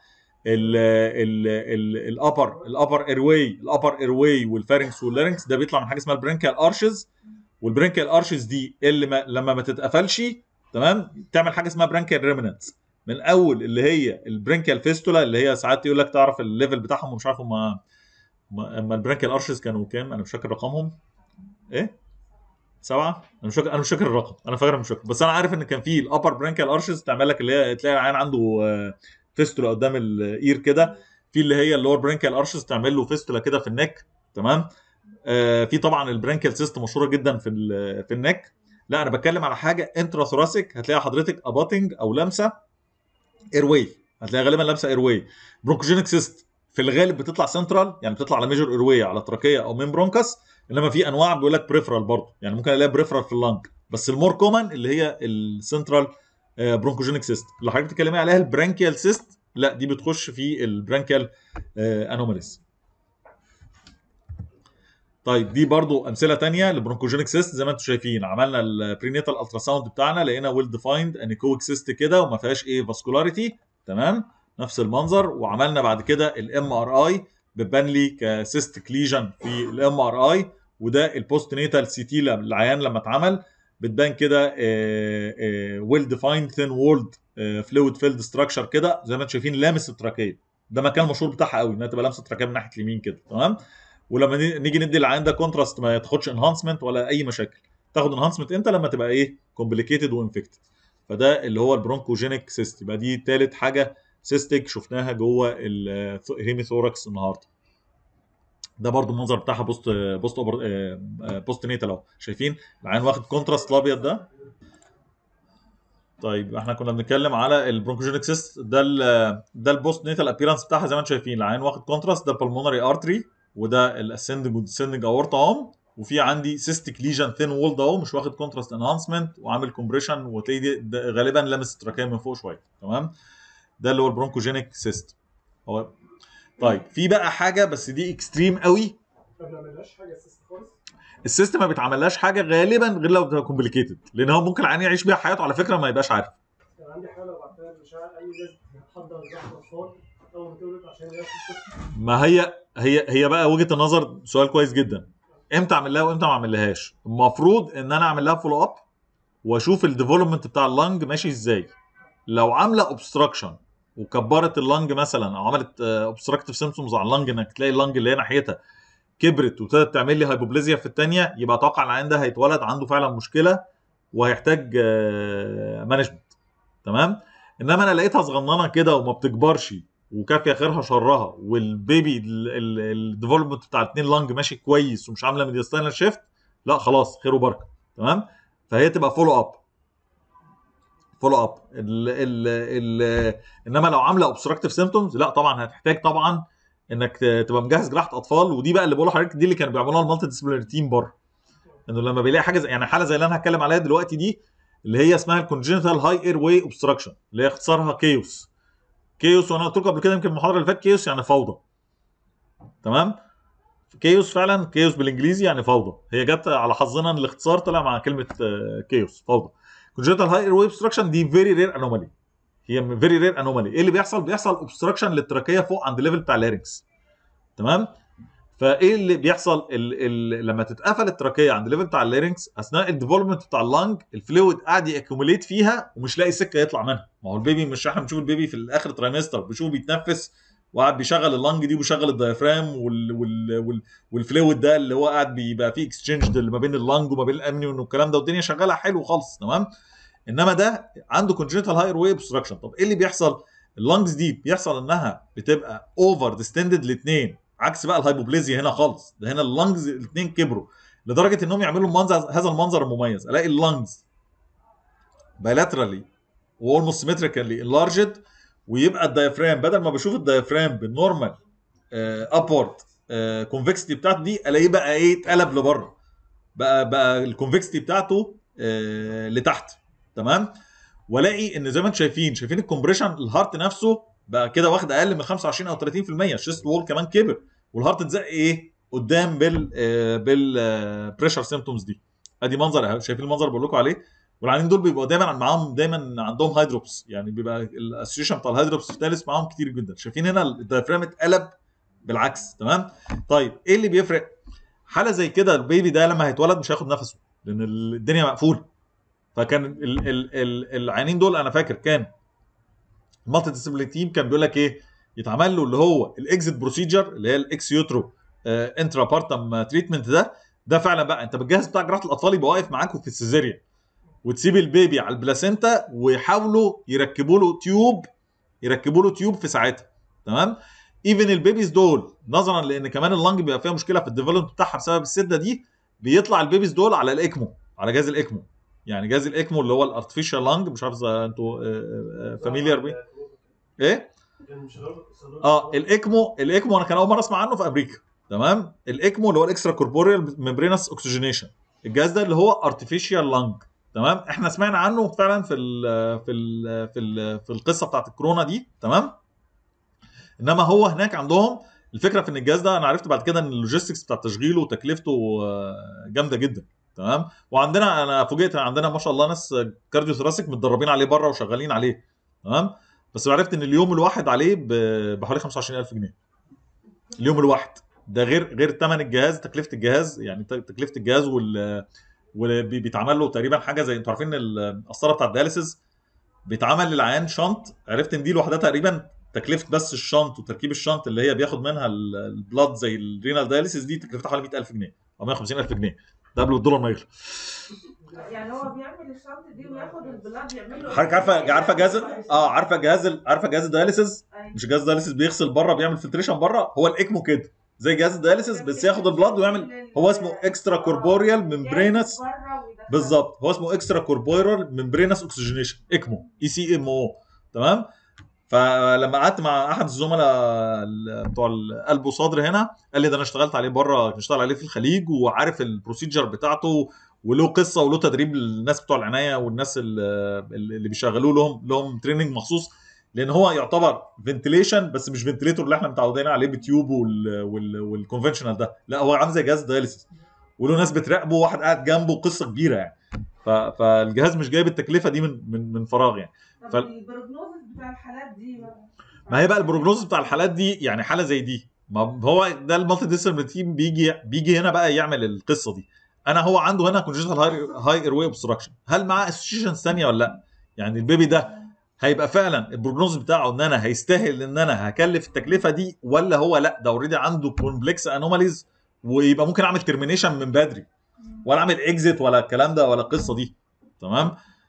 الابر الابر اير واي الابر اير واي والفارنكس واللارنكس ده بيطلع من حاجه اسمها البرانكيال ارشز، والبرانكيال ارشز دي اللي ما لما ما تتقفلش تمام تعمل حاجه اسمها برانكيال ريمنانتس، من اول اللي هي البرانكيال فيستولا اللي هي ساعات يقول لك تعرف الليفل بتاعهم ومش عارف هم اما البرانكيال ارشز كانوا كام، انا مش فاكر رقمهم ايه سبعه، انا مش فاكر انا مش فاكر الرقم، انا فاكر مش فاكر، بس انا عارف ان كان في الابر برانكيال ارشز تعمل لك اللي هي تلاقي العيان عنده فيستولا قدام الاير كده، في اللي هي اللور برانكيال ارشز تعمل له فيستولا كده في النك. تمام. آه في طبعا البرانكيال سيست مشهوره جدا في في النك. لا انا بتكلم على حاجه انترا ثوراسيك هتلاقي حضرتك اباتنج او لمسه اير واي، هتلاقي غالبا لمسه اير واي. برونكوجينيك سيست في الغالب بتطلع سنترال يعني بتطلع على ميجور اير واي على تراكيه او مين برونكاس، انما في انواع بيقول لك بريفرال برضه يعني ممكن الاقي بريفرال في اللنج، بس المور كومن اللي هي السنترال برونكوجينيك سيست. اللي حضرتك بتتكلمي عليها البرانكيال سيست لا دي بتخش في البرانكيال انوماليز. طيب دي برضو امثله ثانيه لبرونكوجينيك سيست. زي ما انتم شايفين عملنا البرينيتال الترا ساوند بتاعنا لقينا ويل ديفايند انيكويك سيست كده وما فيهاش ايه فاسكولاريتي. تمام. نفس المنظر. وعملنا بعد كده الام ار اي بتبان لي كسيستيك ليجن في الام ار اي، وده البوست نيتال سي تي للعيان لما اتعمل بتبان كده ويل ديفايند ثين وولد فلويد فيلد ستراكشر كده زي ما انتم شايفين لامس التراكيه. ده مكان مشهور بتاعها قوي انها تبقى لامسه التراكيه من ناحيه اليمين كده. تمام. ولما نيجي ندي العيان ده كونتراست ما تاخدش انهانسمنت ولا اي مشاكل. تاخد انهانسمنت امتى؟ لما تبقى ايه كومبليكيتد وانفكتد. فده اللي هو البرونكوجينيك سيست. يبقى دي ثالث حاجه سيستيك شفناها جوه الهيميثوركس النهارده. ده برضو المنظر بتاعها بوست بوست اوبر بوست نيتال اهو شايفين العيان واخد كونتراست الابيض ده. طيب احنا كنا بنتكلم على البرونكوجينيك سيست. ده ال ده البوست نيتال ابييرنس بتاعها زي ما انتم شايفين العيان واخد كونتراست. ده البلمونري ارتري وده الاسندنج والديسندنج اورتا اهو، وفي عندي سيستيك ليجن ثين وولد اهو مش واخد كونتراست انهانسمنت وعامل كومبريشن وتلاقي دي غالبا لامس التراكيه من فوق شويه. تمام. ده اللي هو البرونكوجينيك سيست هو. طيب في بقى حاجه بس دي اكستريم قوي. ما بنعملهاش حاجه اساسا خالص. السيستم ما بيتعملهاش حاجه غالبا غير لو بتبقى كومبليكيتد، لان هو ممكن العيان يعيش بيها حياته على فكره ما يبقاش عارف. كان عندي حاله بعتها الاشعه قال لي لازم تحضر جراحه اطفال اول ما تولد عشان يلاقي السيستم. ما هي هي هي بقى وجهه النظر سؤال كويس جدا. امتى اعمل لها وامتى ما اعملهاش؟ المفروض ان انا اعمل لها فولو اب واشوف الديفلوبمنت بتاع اللنج ماشي ازاي. لو عامله اوبستراكشن وكبرت اللنج مثلا او عملت اوبستراكتيف سيمبتومز على اللنج انك تلاقي اللنج اللي هي ناحيتها كبرت وابتدت تعمل لي هايبوبليزيا في الثانيه، يبقى اتوقع العيان ده هيتولد عنده فعلا مشكله وهيحتاج مانجمنت. تمام. انما انا لقيتها صغننه كده وما بتكبرش وكافيه خيرها شرها والبيبي الديفلوبمنت بتاع الاثنين لانج ماشي كويس ومش عامله ميدياستاينال شيفت، لا خلاص خير وبركه. تمام. فهي تبقى فولو اب فولو اب ال ال ال انما لو عامله اوبستراكتيف سيمبتومز لا طبعا هتحتاج طبعا انك تبقى مجهز جراحه اطفال. ودي بقى اللي بقول لحضرتك دي اللي كانوا بيعملوها المالتي ديسبلينري تيم بره، انه لما بيلاقي حاجه زي يعني حاله زي اللي انا هتكلم عليها دلوقتي دي اللي هي اسمها الكونجنتال هاي اير واي اوبستراكشن اللي هي اختصارها كيوس. كيوس وانا قلت لكم قبل كده يمكن المحاضره اللي فاتت كيوس يعني فوضى. تمام. كيوس فعلا كيوس بالانجليزي يعني فوضى، هي جت على حظنا ان الاختصار طلع مع كلمه كيوس فوضى. كونجنتال هاي اير واي اوبستراكشن دي فيري رير انومالي هي فيري رير انومالي. ايه اللي بيحصل؟ بيحصل اوبستراكشن للتراكيه فوق عند الليفل بتاع اللارنكس. تمام؟ فايه اللي بيحصل؟ ال ال لما تتقفل التراكيه عند الليفل بتاع اللارنكس اثناء الديفلوبمنت بتاع اللنج، الفلويد قاعد ياكيوميليت فيها ومش لاقي سكه يطلع منها. ما هو البيبي مش احنا بنشوف البيبي في الاخر ترايمستر بنشوفه بيتنفس وقاعد بيشغل اللنج دي وبيشغل الدايفرام وال وال وال والفلويد ده اللي هو قاعد بيبقى فيه اكسشينج ما بين اللنج وما بين الامنيون والكلام ده، والدنيا شغاله حلو خالص. تمام؟ انما ده عنده كونجنتال هاير واي اوبستراكشن. طب ايه اللي بيحصل؟ اللنجز دي بيحصل انها بتبقى اوفر ديستندد الاثنين، عكس بقى الهايبوبليزيا هنا خالص. ده هنا اللنجز الاثنين كبروا لدرجه انهم يعملوا منظر هذا المنظر المميز. الاقي اللنجز بايلاترالي واولموست سيمتريكالي انلارجد، ويبقى الدايفرام بدل ما بشوف الدايفرام بالنورمال ابورد كونفكستي بتاعته دي، الاقيه بقى ايه؟ اتقلب لبره، بقى بقى الكونفكستي بتاعته آه لتحت. تمام؟ والاقي ان زي ما انتم شايفين شايفين الكومبريشن، الهارت نفسه بقى كده واخد اقل من خمسة وعشرين او ثلاثين في المية، الشيست وول كمان كبر، والهارت اتزق ايه؟ قدام بال آه بالبريشر سيمبتومز دي. ادي منظر، شايفين المنظر اللي بقول لكم عليه. والعيانين دول بيبقوا دايما معاهم دايما عندهم هايدروبس، يعني بيبقى الاسوشيشن بتاع الهايدروبس ستالس معاهم كتير جدا. شايفين هنا الدايفرام اتقلب بالعكس. تمام؟ طيب ايه اللي بيفرق؟ حاله زي كده البيبي ده لما هيتولد مش هياخد نفسه لان الدنيا مقفوله. فكان ال ال ال العيانين دول انا فاكر كان المالتي ديسيبلين تيم كان بيقول لك ايه؟ يتعمل له اللي هو الاكزيت بروسيجر اللي هي الاكس يوترو آه انترا بارتم تريتمنت. ده ده فعلا بقى انت بالجهاز بتاع جراحه الاطفال يبقى واقف معاكم في السيزيريان، وتسيب البيبي على البلاسينتا ويحاولوا يركبوا له تيوب، يركبوا له تيوب في ساعتها. تمام؟ ايفن البيبيز دول نظرا لان كمان اللنج بيبقى فيها مشكله في الديفلوبمنت بتاعها بسبب السده دي، بيطلع البيبيز دول على الاكمو، على جهاز الاكمو. يعني جهاز الاكمو اللي هو الارتفيشال لانج، مش عارف اذا انتوا فاميليار بيه. ايه؟ اه الاكمو، الاكمو انا كان اول مره اسمع عنه في امريكا. تمام؟ الاكمو اللي هو الاكسترا كوربوريال ممبرينس اوكسجينيشن، الجهاز ده اللي هو ارتفيشال لانج. تمام؟ احنا سمعنا عنه فعلا في ال في ال في ال في القصه بتاعت الكورونا دي. تمام؟ انما هو هناك عندهم الفكره في ان الجهاز ده انا عرفت بعد كده ان اللوجيستكس بتاع تشغيله وتكلفته جامده جدا. تمام؟ وعندنا انا فوجئت عندنا ما شاء الله ناس كارديو ثوراسيك متدربين عليه بره وشغالين عليه. تمام؟ بس عرفت ان اليوم الواحد عليه بحوالي خمسة وعشرين ألف جنيه اليوم الواحد. ده غير غير ثمن الجهاز، تكلفه الجهاز، يعني تكلفه الجهاز وال وبيتعمل له تقريبا حاجه زي انتوا عارفين القسطره بتاع الدياليسيس بيتعمل للعيان شنط. عرفت ان دي لوحدها تقريبا تكلفه بس الشنط وتركيب الشنط اللي هي بياخد منها البلاد زي الرينال داياليسيس دي تكلفتها حوالي مئة ألف جنيه او مئة وخمسين ألف جنيه، ده قبل الدولار ما يغلى. يعني هو بيعمل الشنط دي وياخد البلاد يعمل له. حضرتك عارفه عارفه جهاز اه عارفه جهاز عارفه جهاز الدياليسيس؟ مش جهاز الدياليسيس بيغسل بره بيعمل فلتريشن بره؟ هو الاكمو كده زي جهاز الدياليسيس بس ياخد البلاد ويعمل، هو اسمه اكسترا كوربوريال ممبرينس. بالظبط، هو اسمه اكسترا كوربوريال ممبرينس اوكسجينيشن، اكمو، اي سي ام او. تمام؟ فلما قعدت مع احد الزملاء بتوع القلب وصدر هنا قال لي ده انا اشتغلت عليه بره، اشتغل عليه في الخليج وعارف البروسيجر بتاعته وله قصه وله تدريب للناس بتوع العنايه والناس اللي بيشغلوه لهم لهم تريننج مخصوص، لان هو يعتبر فنتيليشن بس مش فنتيليتور اللي احنا متعودين عليه بتيوب والكونفنشنال ده، لا هو عامل زي جهاز دايليسيس وله ناس بتراقبه واحد قاعد جنبه، قصه كبيره يعني. فالجهاز مش جايب التكلفه دي من من من فراغ يعني. طب البروجنوز بتاع الحالات دي بقى، ما هي بقى البروجنوز بتاع الحالات دي يعني حاله زي دي، ما هو ده المالتي ديسيبلين تيم بيجي بيجي هنا بقى يعمل القصه دي. انا هو عنده هنا كونجنتال هاي اير واي اوبستراكشن، هل معاه اسوشيشنز ثانيه ولا لا؟ يعني البيبي ده هيبقى فعلا البروجنوز بتاعه ان انا هيستاهل ان انا هكلف التكلفه دي، ولا هو لا ده اوريدي عنده كومبلكس انوماليز ويبقى ممكن اعمل ترمينيشن من بدري ولا اعمل اكزيت ولا الكلام ده ولا القصه دي. تمام؟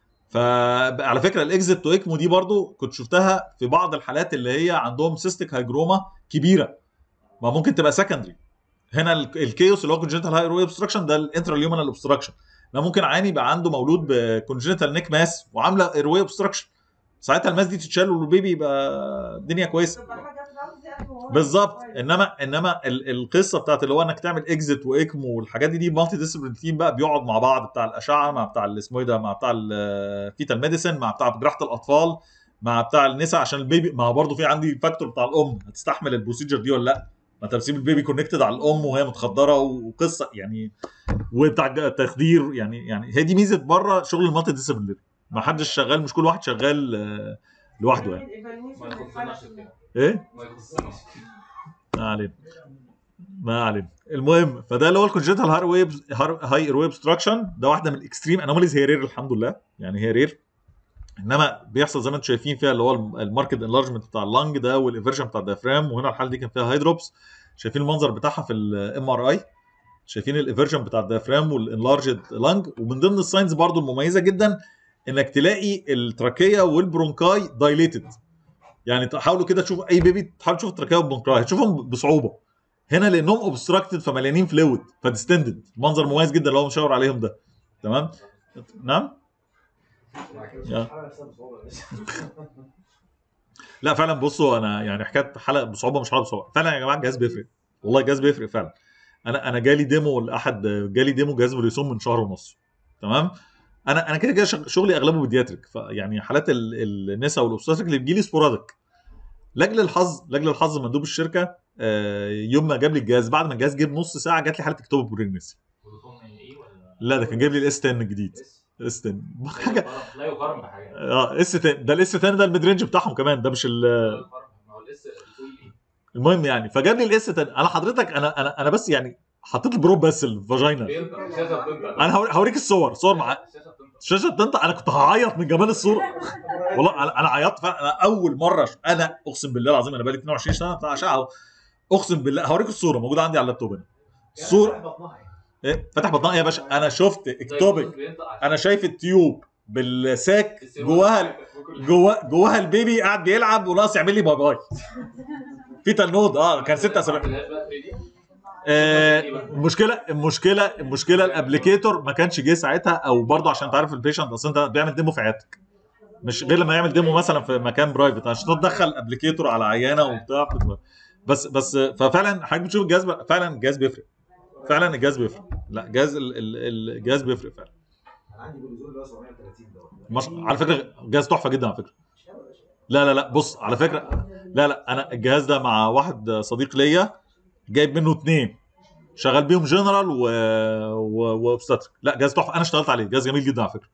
فعلى فكره الاكزيت تو اكمو دي برضو كنت شفتها في بعض الحالات اللي هي عندهم سيستيك هايجروما كبيره، ما ممكن تبقى سكندري. هنا الكيوس اللي هو كونجنتال هاي واي اوبستراكشن ده الانتراليومينال اوبستراكشن، لا ممكن عيان يبقى عنده مولود بكونجنتال نيك ماس وعامله اير واي اوبستراكشن، ساعتها الماس دي تتشال والبيبي يبقى الدنيا كويسه. بالظبط. انما انما القصه بتاعت اللي هو انك تعمل اكزيت واكمو والحاجات دي دي مالتي ديسيبلين تيم بقى بيقعد مع بعض، بتاع الاشعه مع بتاع اسمه ايه ده مع بتاع الفيتال ميديسن مع بتاع جراحه الاطفال مع بتاع النساء عشان البيبي، ما هو برضه في عندي فاكتور بتاع الام هتستحمل البروسيجر دي ولا لا، ما انت بتسيب البيبي كونكتد على الام وهي متخدره وقصه يعني، وبتاع التخدير يعني. يعني هي دي ميزه بره شغل المالتي ديسيبلين، ما حدش شغال، مش كل واحد شغال لوحده يعني. ما يخصناش كده. ايه؟ ما يخصناش. ما علينا ما علينا. المهم فده اللي هو الكونجنتال هاي ويب هاي اير ويب ستراكشن، ده واحده من الاكستريم انوماليز، هي رير الحمد لله يعني، هي رير، انما بيحصل زي ما انتم شايفين فيها اللي هو الماركت انلارجمنت بتاع اللنج ده والايفرجن بتاع الديافرام، وهنا الحاله دي كان فيها هايدروبس. شايفين المنظر بتاعها في الام ار اي، شايفين الايفرجن بتاع الديافرام والانلارجد لنج. ومن ضمن الساينز برضو المميزه جدا انك تلاقي التراكيه والبرونكاي دايليتد، يعني تحاولوا كده تشوفوا اي بيبي، تحاولوا تشوفوا التراكيه والبرونكاي هتشوفهم بصعوبه. هنا لانهم اوبستراكتد فمليانين فلويد فديستندد، منظر مميز جدا اللي هو مشاور عليهم ده. تمام. نعم. لا فعلا بصوا انا يعني حكايه حلقه بصعوبه مش حلقه بصعوبه فعلا يا جماعه، الجهاز بيفرق والله، الجهاز بيفرق فعلا. انا انا جالي ديمو لاحد، جالي ديمو جهاز مريسوم من شهر ونص. تمام. انا انا كده كده شغلي اغلبه بيدياتريك، فيعني حالات النساء والاوبستاتريك اللي بتجي لي سبوراديك. لاجل الحظ لاجل الحظ مندوب الشركه يوم ما جاب لي الجهاز، بعد ما الجهاز جه بنص ساعه جات لي حاله اكتوبر بريجنسي. لا ده كان جايب لي الاس عشرة الجديد. اس عشرة حاجه لا يقارن بحاجه. اه اس عشرة ده، الاس عشرة ده الميد رينج بتاعهم كمان، ده مش ال ما هو الاس المهم يعني. فجاب لي الاس عشرة. انا حضرتك انا انا انا بس يعني حطيت البروب بس الفاجينا. انا هوريك الصور، صور مع الشاشه بتنطق. انا كنت هعيط من جمال الصوره والله. انا انا عيطت فعلا. انا اول مره انا اقسم بالله العظيم، انا بقالي اتنين وعشرين سنه بتاع اشعه، اقسم بالله هوريك الصوره موجوده عندي على اللابتوب هنا. الصوره ايه فتح بطنها يا باشا. انا شفت اكتوبك، انا شايف التيوب بالساك جواها، جوا جواها البيبي قاعد بيلعب وناقص يعمل لي باي باي. فيتال نود اه كان ست اسابيع. المشكله المشكله المشكله الابليكيتور ما كانش جه ساعتها، او برضه عشان تعرف البيشنت اصل انت بيعمل ديمو في عيادتك، مش غير لما يعمل ديمو مثلا في مكان برايفت عشان تدخل ابليكيتور على عيانه وبتاع. بس بس ففعلا حضرتك بتشوف الجهاز، فعلا الجهاز بيفرق، فعلا الجهاز بيفرق. لا جهاز الجهاز بيفرق فعلا. انا عندي بلوزون اللي هو سبعمية وتلاتين ده مش... على فكره جهاز تحفه جدا على فكره. لا لا لا بص على فكره، لا لا انا الجهاز ده مع واحد صديق ليا جايب منه اثنين شغال بيهم جنرال و واوبستاتريك. لا جهاز تحفه، انا اشتغلت عليه، جهاز جميل جدا على فكره.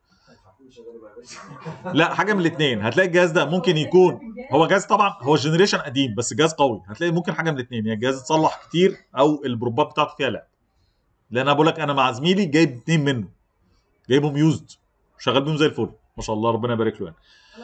لا حاجه من الاثنين، هتلاقي الجهاز ده ممكن يكون هو جهاز، طبعا هو جنريشن قديم بس جهاز قوي، هتلاقي ممكن حاجه من الاثنين، يا الجهاز اتصلح كتير او البروبات بتاعته فيها لعب. لان انا بقول لك انا مع زميلي جايب اثنين منه، جايبهم يوزد شغال بيهم زي الفل ما شاء الله ربنا يبارك له يعني.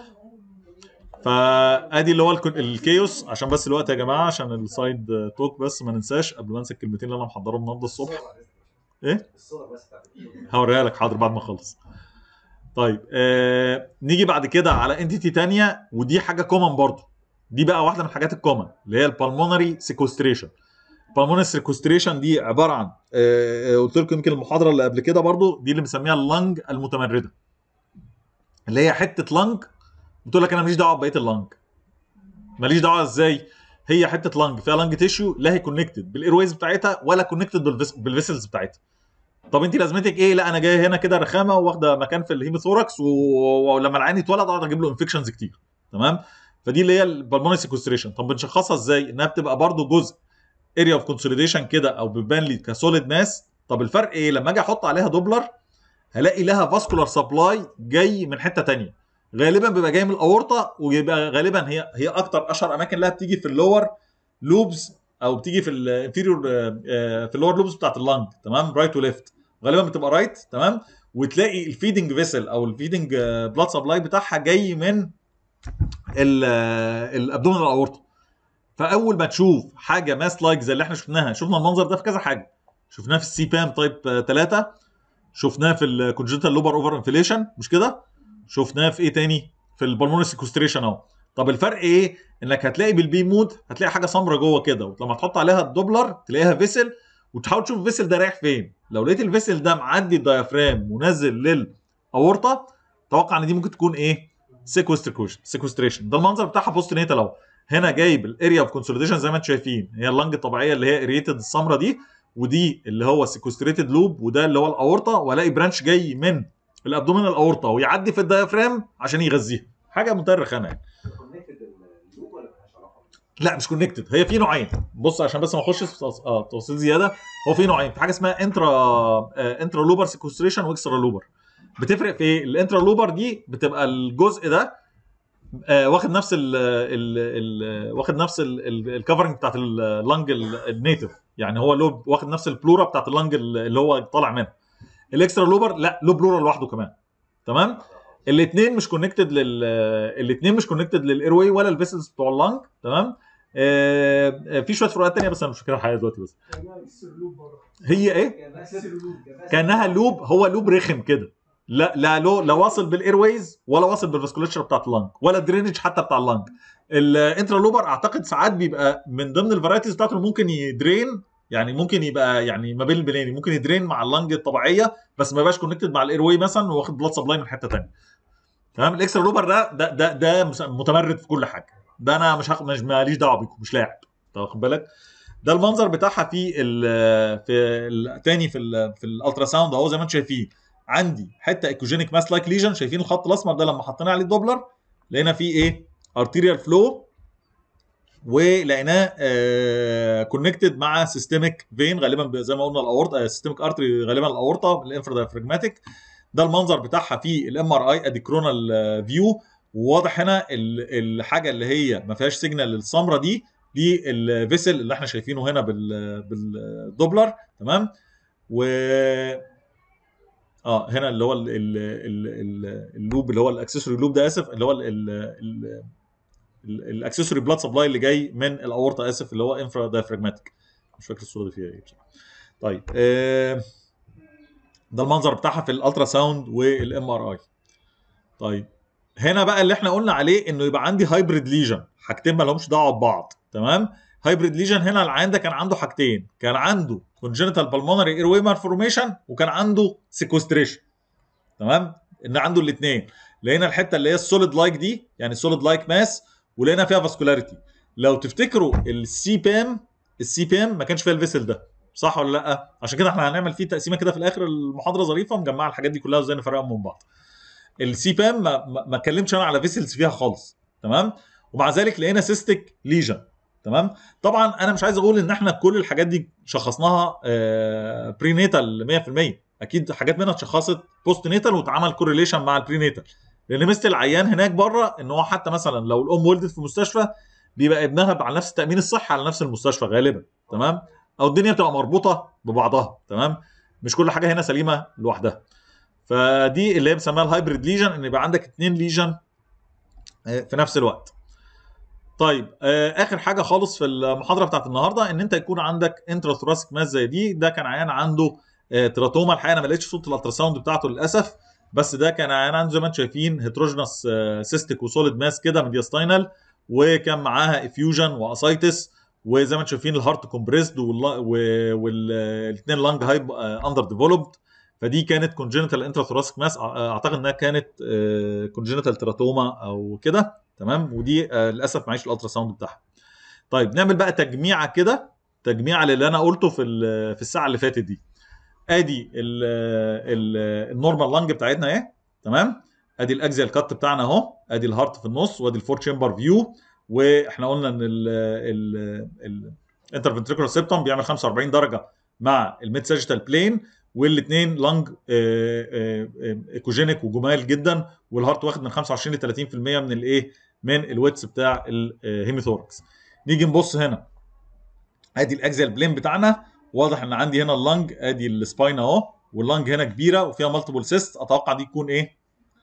فادي اللي هو الكيوس. عشان بس الوقت يا جماعه، عشان السايد توك بس ما ننساش قبل ما انسى الكلمتين اللي انا محضرهم النهارده الصبح. ايه الصور بس بتاعت هوريها لك حاضر بعد ما اخلص. طيب آه نيجي بعد كده على انتيتي ثانيه، ودي حاجه كومن برضو، دي بقى واحده من الحاجات الكومن اللي هي البالمونري سيكوستريشن. البالمونري سيكوستريشن دي عباره عن آه قلت لكم يمكن المحاضره اللي قبل كده برضو، دي اللي بنسميها اللنج المتمرده، اللي هي حته لنج بتقول لك انا ماليش دعوه ببقيه اللنج. ماليش دعوه ازاي؟ هي حته لنج فيها لنج تيشيو، لا هي كونكتد بالايرويز بتاعتها ولا كونكتد بالفيسلز بتاعتها. طب انت لازمتك ايه؟ لا انا جاي هنا كده رخامه واخده مكان في الهيموثوركس، ولما العيان يتولد اقعد اجيب له انفكشنز كتير. تمام. فدي اللي هي البالمونري سيكوستريشن. طب بنشخصها ازاي؟ انها بتبقى برضو جزء اريا اوف كونسوليديشن كده، او بتبان لي كسوليد ماس. طب الفرق ايه؟ لما اجي احط عليها دوبلر هلاقي لها فاسكولار سبلاي جاي من حته ثانيه، غالبا بيبقى جاي من الاورطه، ويبقى غالبا هي هي اكتر اشهر اماكن لها بتيجي في اللور لوبز، او بتيجي في الانفيريور في اللور لوبز بتاعت اللنج. تمام. رايت وليفت، غالبا بتبقى رايت. تمام. وتلاقي الفيدنج فيسل او الفيدنج بلاد سبلاي بتاعها جاي من الابدومينال الاورطه. فاول ما تشوف حاجه ماس لايك زي اللي احنا شفناها، شفنا المنظر ده في كذا حاجه، شفناه في السي بام تايب ثلاثة، شفناه في الكونجنتال لوبر اوفر انفليشن مش كده، شفناه في ايه تاني؟ في البالمونري سيكوستريشن اهو. طب الفرق ايه؟ انك هتلاقي بالبي مود هتلاقي حاجه سمراء جوه كده، ولما تحط عليها الدوبلر تلاقيها فيسل، وتحاول تشوف الفيسل ده رايح فين. لو لقيت الفيسل ده معدي الدايفرام ونازل للاورطه، توقع ان دي ممكن تكون ايه؟ سيكوستريشن. سيكوستريشن ده المنظر بتاعها بوست نيتال اهو. هنا جايب الاريا اوف كونسوليديشن زي ما انتم شايفين، هي اللنج الطبيعيه اللي هي اريتد السمراء دي، ودي اللي هو سيكوستريتد لوب، وده اللي هو الاورطه، والاقي برانش جاي من الابدومينال الاورطه ويعدي في الدايفرام عشان يغذيها. حاجه منتهى الرخامه يعني. لا مش كونكتد، هي في نوعين. بص عشان بس ما اخشش في اه تفاصيل زياده، هو في نوعين، في حاجه اسمها انترا آه انترا لوبر سيكوستريشن واكسترا لوبر. بتفرق في ايه؟ الانترا لوبر دي بتبقى الجزء ده آه واخد نفس ال ال ال واخد نفس الكفرنج بتاعت اللنج النيتف، يعني هو له واخد نفس البلورا بتاعت اللنج اللي هو طالع منها. الاكسترا لوبر لا، له بلورا لوحده كمان. تمام. الاثنين مش كونكتد لل الاثنين مش كونكتد للاير واي ولا الفيسلز بتوع اللنج. تمام. آه في شويه فروقات ثانيه بس انا مش فاكرها الحقيقه دلوقتي. بس هي ايه؟ كانها لوب، هو لوب رخم كده، لا لا له لا واصل بالاير ويز ولا واصل بالفاسكولاتشر بتاعت اللنج ولا درينج حتى بتاع اللنج. الانترا لوبر اعتقد ساعات بيبقى من ضمن الفرايتيز بتاعته ممكن يدرين، يعني ممكن يبقى يعني ما بين البنين، ممكن يدرين مع اللنج الطبيعيه بس ما يبقاش كونكتد مع الاير واي مثلا واخد بلاد سبلاي من حته ثانيه. تمام. الاكسترا لوبر ده ده ده, ده متمرد في كل حاجه، ده انا مش هاخد، مش ماليش دعوه بيكم، مش لاعب. واخد بالك؟ ده المنظر بتاعها في ال في الثاني في ال في الالترا ساوند اهو زي ما انتم شايفين. عندي حته ايكوجينيك ماس لايك ليجن، شايفين الخط الاسمر ده لما حطينا عليه الدوبلر لقينا فيه ايه؟ ارتيريال فلو، ولقيناه كونكتد مع سيستميك فين غالبا زي ما قلنا الاورطه، سيستميك ارتري غالبا الاورطه الانفراديافراجماتيك. ده المنظر بتاعها في الام ار اي ادي كرونال فيو، وواضح هنا الحاجه اللي هي ما فيهاش سيجنال السمراء دي دي الفيسل اللي احنا شايفينه هنا بال بالدوبلر. تمام. و اه هنا اللي هو ال ال ال اللوب اللي هو الاكسسوري لوب ده، اسف، اللي هو الاكسسوري بلاد سبلاي اللي جاي من الاورطه، اسف، اللي هو انفرا دايفراجماتيك. مش فاكر الصوره دي فيها ايه بصراحه. طيب آه ده المنظر بتاعها في الالترا ساوند والام ار اي. طيب هنا بقى اللي احنا قلنا عليه انه يبقى عندي هايبريد ليجن، حاجتين ما لهمش دعوه ببعض. تمام. هايبريد ليجن هنا العيان ده كان عنده حاجتين، كان عنده كونجنتال بالمونري اير واي مالفورميشن وكان عنده سيكوستريشن. تمام. ان عنده الاثنين. لقينا الحته اللي هي السوليد لايك دي، يعني سوليد لايك ماس، ولقينا فيها فاسكولاريتي. لو تفتكروا السي بام السي بام ما كانش فيها الفيسل ده، صح ولا لا؟ عشان كده احنا هنعمل فيه تقسيمه كده في الاخر المحاضره ظريفه مجمعه الحاجات دي كلها وازاي نفرقهم من بعض. السي بام ما ما اتكلمتش انا على فيسلز فيها خالص. تمام. ومع ذلك لقينا سيستيك ليجن. تمام. طبعا انا مش عايز اقول ان احنا كل الحاجات دي شخصناها آه برينيتال مية في المية، اكيد حاجات منها اتشخصت بوست نيتال واتعمل كورليشن مع البرينيتال، لان مثل العيان هناك بره ان هو حتى مثلا لو الام ولدت في مستشفى بيبقى ابنها على نفس التامين الصحي على نفس المستشفى غالبا. تمام. او الدنيا بتبقى مربوطه ببعضها. تمام. مش كل حاجه هنا سليمه لوحدها. فدي اللي هي بنسميها الهايبريد ليجن، ان يبقى عندك اثنين ليجن في نفس الوقت. طيب اخر حاجه خالص في المحاضره بتاعت النهارده ان انت يكون عندك انترا ثوراسيك ماس زي دي. ده كان عيان عنده تراتوما، الحقيقه انا ما لقيتش صوره الالترا ساوند بتاعته للاسف، بس ده كان عيان عنده زي ما انتم شايفين هيتروجينوس سيستيك وسوليد ماس كده ميدياستاينال، وكان معاها افيوجن واسايتس، وزي ما انتم شايفين الهارت كومبريسد والاثنين لانج هايب اندر ديفلوبد. فدي كانت كونجنتال انترا ثوراسيك ماس، اعتقد انها كانت كونجنتال تراتوما او كده. تمام. ودي للاسف معيش الالترا ساوند بتاعها. طيب نعمل بقى تجميعه كده، تجميعه للي انا قلته في في الساعه اللي فاتت دي. ادي النورمال لانج بتاعتنا اهي. تمام. ادي الاكزيال كات بتاعنا اهو، ادي الهارت في النص، وادي الفور تشامبر فيو. واحنا قلنا ان الانترفنتريكولار سيبتوم بيعمل خمسة وأربعين درجه مع الميد ساجيتال بلين، والاثنين لانج ايكوجينيك وجمال جدا، والهارت واخد من خمسة وعشرين ل ثلاثين في المية من الايه من الويتس بتاع الهيميثوركس. نيجي نبص هنا، ادي الاكزيال بلين بتاعنا، واضح ان عندي هنا اللنج، ادي السباين اهو، واللنج هنا كبيره وفيها مالتيبل سيست. اتوقع دي تكون ايه؟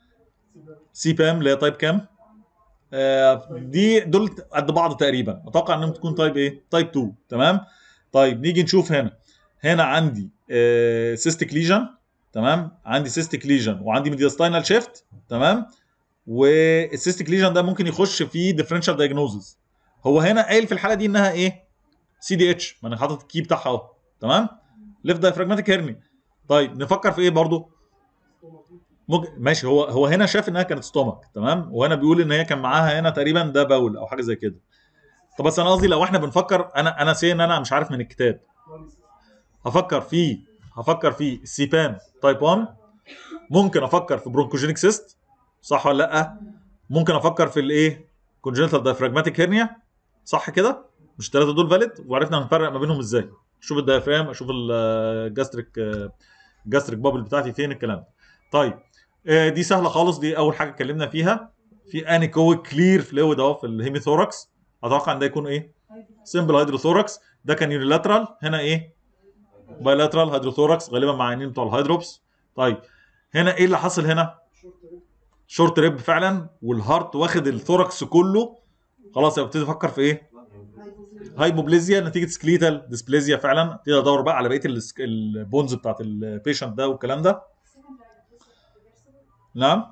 سي بام اللي هي تايب كام؟ آه دي دول قد بعض تقريبا، اتوقع انهم تكون تايب ايه؟ تايب اتنين. تمام. طيب نيجي نشوف هنا، هنا عندي آه سيستيك ليجن. تمام. عندي سيستيك ليجن وعندي ميدياستاينال شيفت. تمام. والسيستيك ليجن ده ممكن يخش في ديفرنشال دايجنوزز. هو هنا قايل في الحاله دي انها ايه؟ سي دي اتش، ما انا حاطط الكي بتاعها اهو. تمام. ليفت دايفراجماتيك هيرني. طيب نفكر في ايه برضو؟ مج... ماشي، هو هو هنا شاف انها كانت ستومك. تمام. وهنا بيقول ان هي كان معاها هنا تقريبا ده باول او حاجه زي كده. طب بس انا قصدي لو احنا بنفكر، انا انا سي ان انا مش عارف من الكتاب، هفكر في هفكر في السي بام تايب واحد، ممكن افكر في برونكوجينيك سيست، صح ولا لا؟ ممكن افكر في الايه؟ كونجنتال دايفراجماتيك هيرنيا، صح كده؟ مش الثلاثه دول فاليد، وعرفنا نفرق ما بينهم ازاي. اشوف الدايفرام، اشوف الجاستريك الجاستريك بابل بتاعتي فين، الكلام ده. طيب دي سهله خالص، دي اول حاجه اتكلمنا فيها. في انيكويك كلير فلويد اهو في الهيميثوركس، اتوقع ان ده يكون ايه؟ سمبل هيدروثوركس. ده كان يونيلاترال، هنا ايه؟ بايلاترال هيدروثوركس غالبا مع عينين بتوع الهيدروبس. طيب هنا ايه اللي حصل هنا؟ شورت ريب فعلا، والهارت واخد الثوركس كله. خلاص ابتدي افكر في ايه؟ هايبوبليزيا نتيجه سكليتال ديسبليزيا فعلا. ابتدي ادور بقى على بقيه البونز بتاعت البيشنت ده والكلام ده. نعم.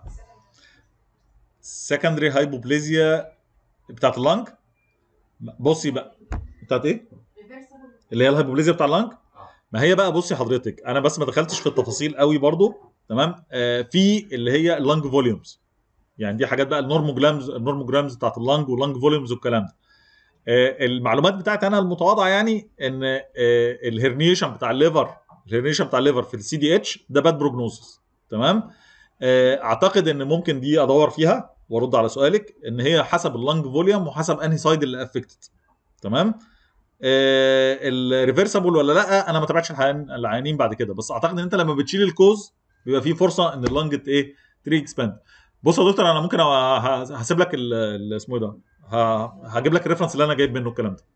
سكندري هايبوبليزيا بتاعت اللنج. بصي بقى بتاعت ايه؟ اللي هي الهايبوبليزيا بتاع اللنج. ما هي بقى بصي حضرتك، انا بس ما دخلتش في التفاصيل قوي برضو، تمام؟ آه في اللي هي اللنج فوليومز، يعني دي حاجات بقى النورموجرامز النورموجرامز بتاعت اللنج واللنج فوليومز والكلام ده. آه المعلومات بتاعتي انا المتواضعه يعني ان آه الهرنيشن بتاع الليفر الهرنيشن بتاع الليفر في السي دي اتش ده باد بروجنوسيس، تمام؟ آه اعتقد ان ممكن دي ادور فيها وارد على سؤالك ان هي حسب اللنج فوليوم وحسب انهي سايد اللي افكتد، تمام؟ آه الريفرسبل ولا لا، انا ما تابعتش العيانين بعد كده، بس اعتقد ان انت لما بتشيل الكوز بيبقى في فرصه ان اللنج ايه تري اكسباند. بص يا دكتور، انا ممكن هسيب لك اسمه ايه ده، هجيب لك الريفرنس اللي انا جايب منه الكلام ده.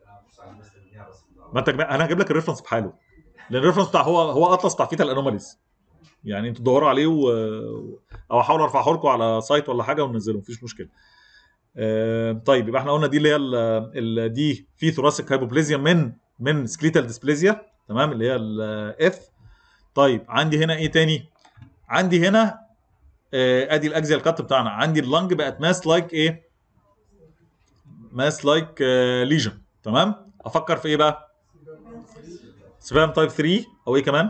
ما انت انا هجيب لك الريفرنس بحاله، لان الريفرنس بتاع هو هو اطلس بتاع فيتال انوماليز، يعني انتوا تدوروا عليه و... او احاول ارفعه لكم على سايت ولا حاجه وننزله، مفيش مشكله. آه طيب يبقى احنا قلنا دي اللي هي ال ال دي في ثوراسيك هايبوبليزيا من من سكليتال ديسبليزيا، تمام؟ اللي هي الاف. طيب عندي هنا ايه تاني؟ عندي هنا آه ادي الاكزيال كات بتاعنا، عندي اللنج بقت ماس لايك ايه؟ ماس لايك آه ليجن، تمام؟ افكر في ايه بقى؟ سبام تايب ثلاثة او ايه كمان؟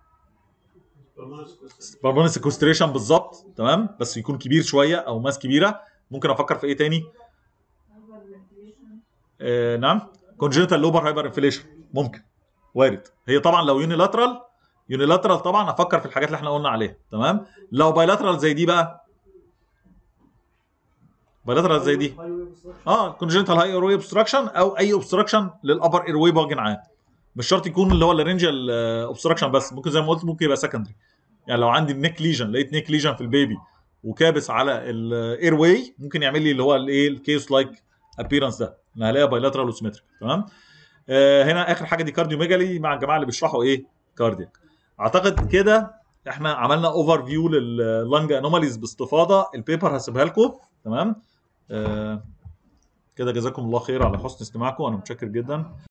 بالمونري سيكوستريشن بالظبط، تمام؟ بس يكون كبير شويه او ماس كبيره. ممكن افكر في ايه تاني؟ آه نعم، كونجنتال لوبر هايبر انفليشن ممكن، وارد. هي طبعا لو يونيلاترال يونيلاترال طبعا افكر في الحاجات اللي احنا قلنا عليها، تمام؟ لو بايلاترال زي دي بقى، بايلاترال زي دي اه كونجنتال هاي ايروي اوبستراكشن او اي اوبستراكشن للابر ايروي باجن عام، مش شرط يكون اللي هو الرينجال اوبستراكشن بس، ممكن زي ما قلت ممكن يبقى سكندري. يعني لو عندي النيك ليجن، لقيت نيك ليجن في البيبي وكابس على الاير واي، ممكن يعمل لي اللي هو الايه الكيس لايك ابييرنس ده، انا هلاقيها بايلاترال وسيمتريك، تمام؟ آه هنا اخر حاجه دي كارديوميجالي مع الجماعه اللي بيشرحوا ايه كاردياك. اعتقد كده احنا عملنا اوفر فيو لللنج انوماليز باستفاضه، البيبر هسيبها لكم، تمام؟ آه كده جزاكم الله خير على حسن استماعكم، انا متشكر جدا.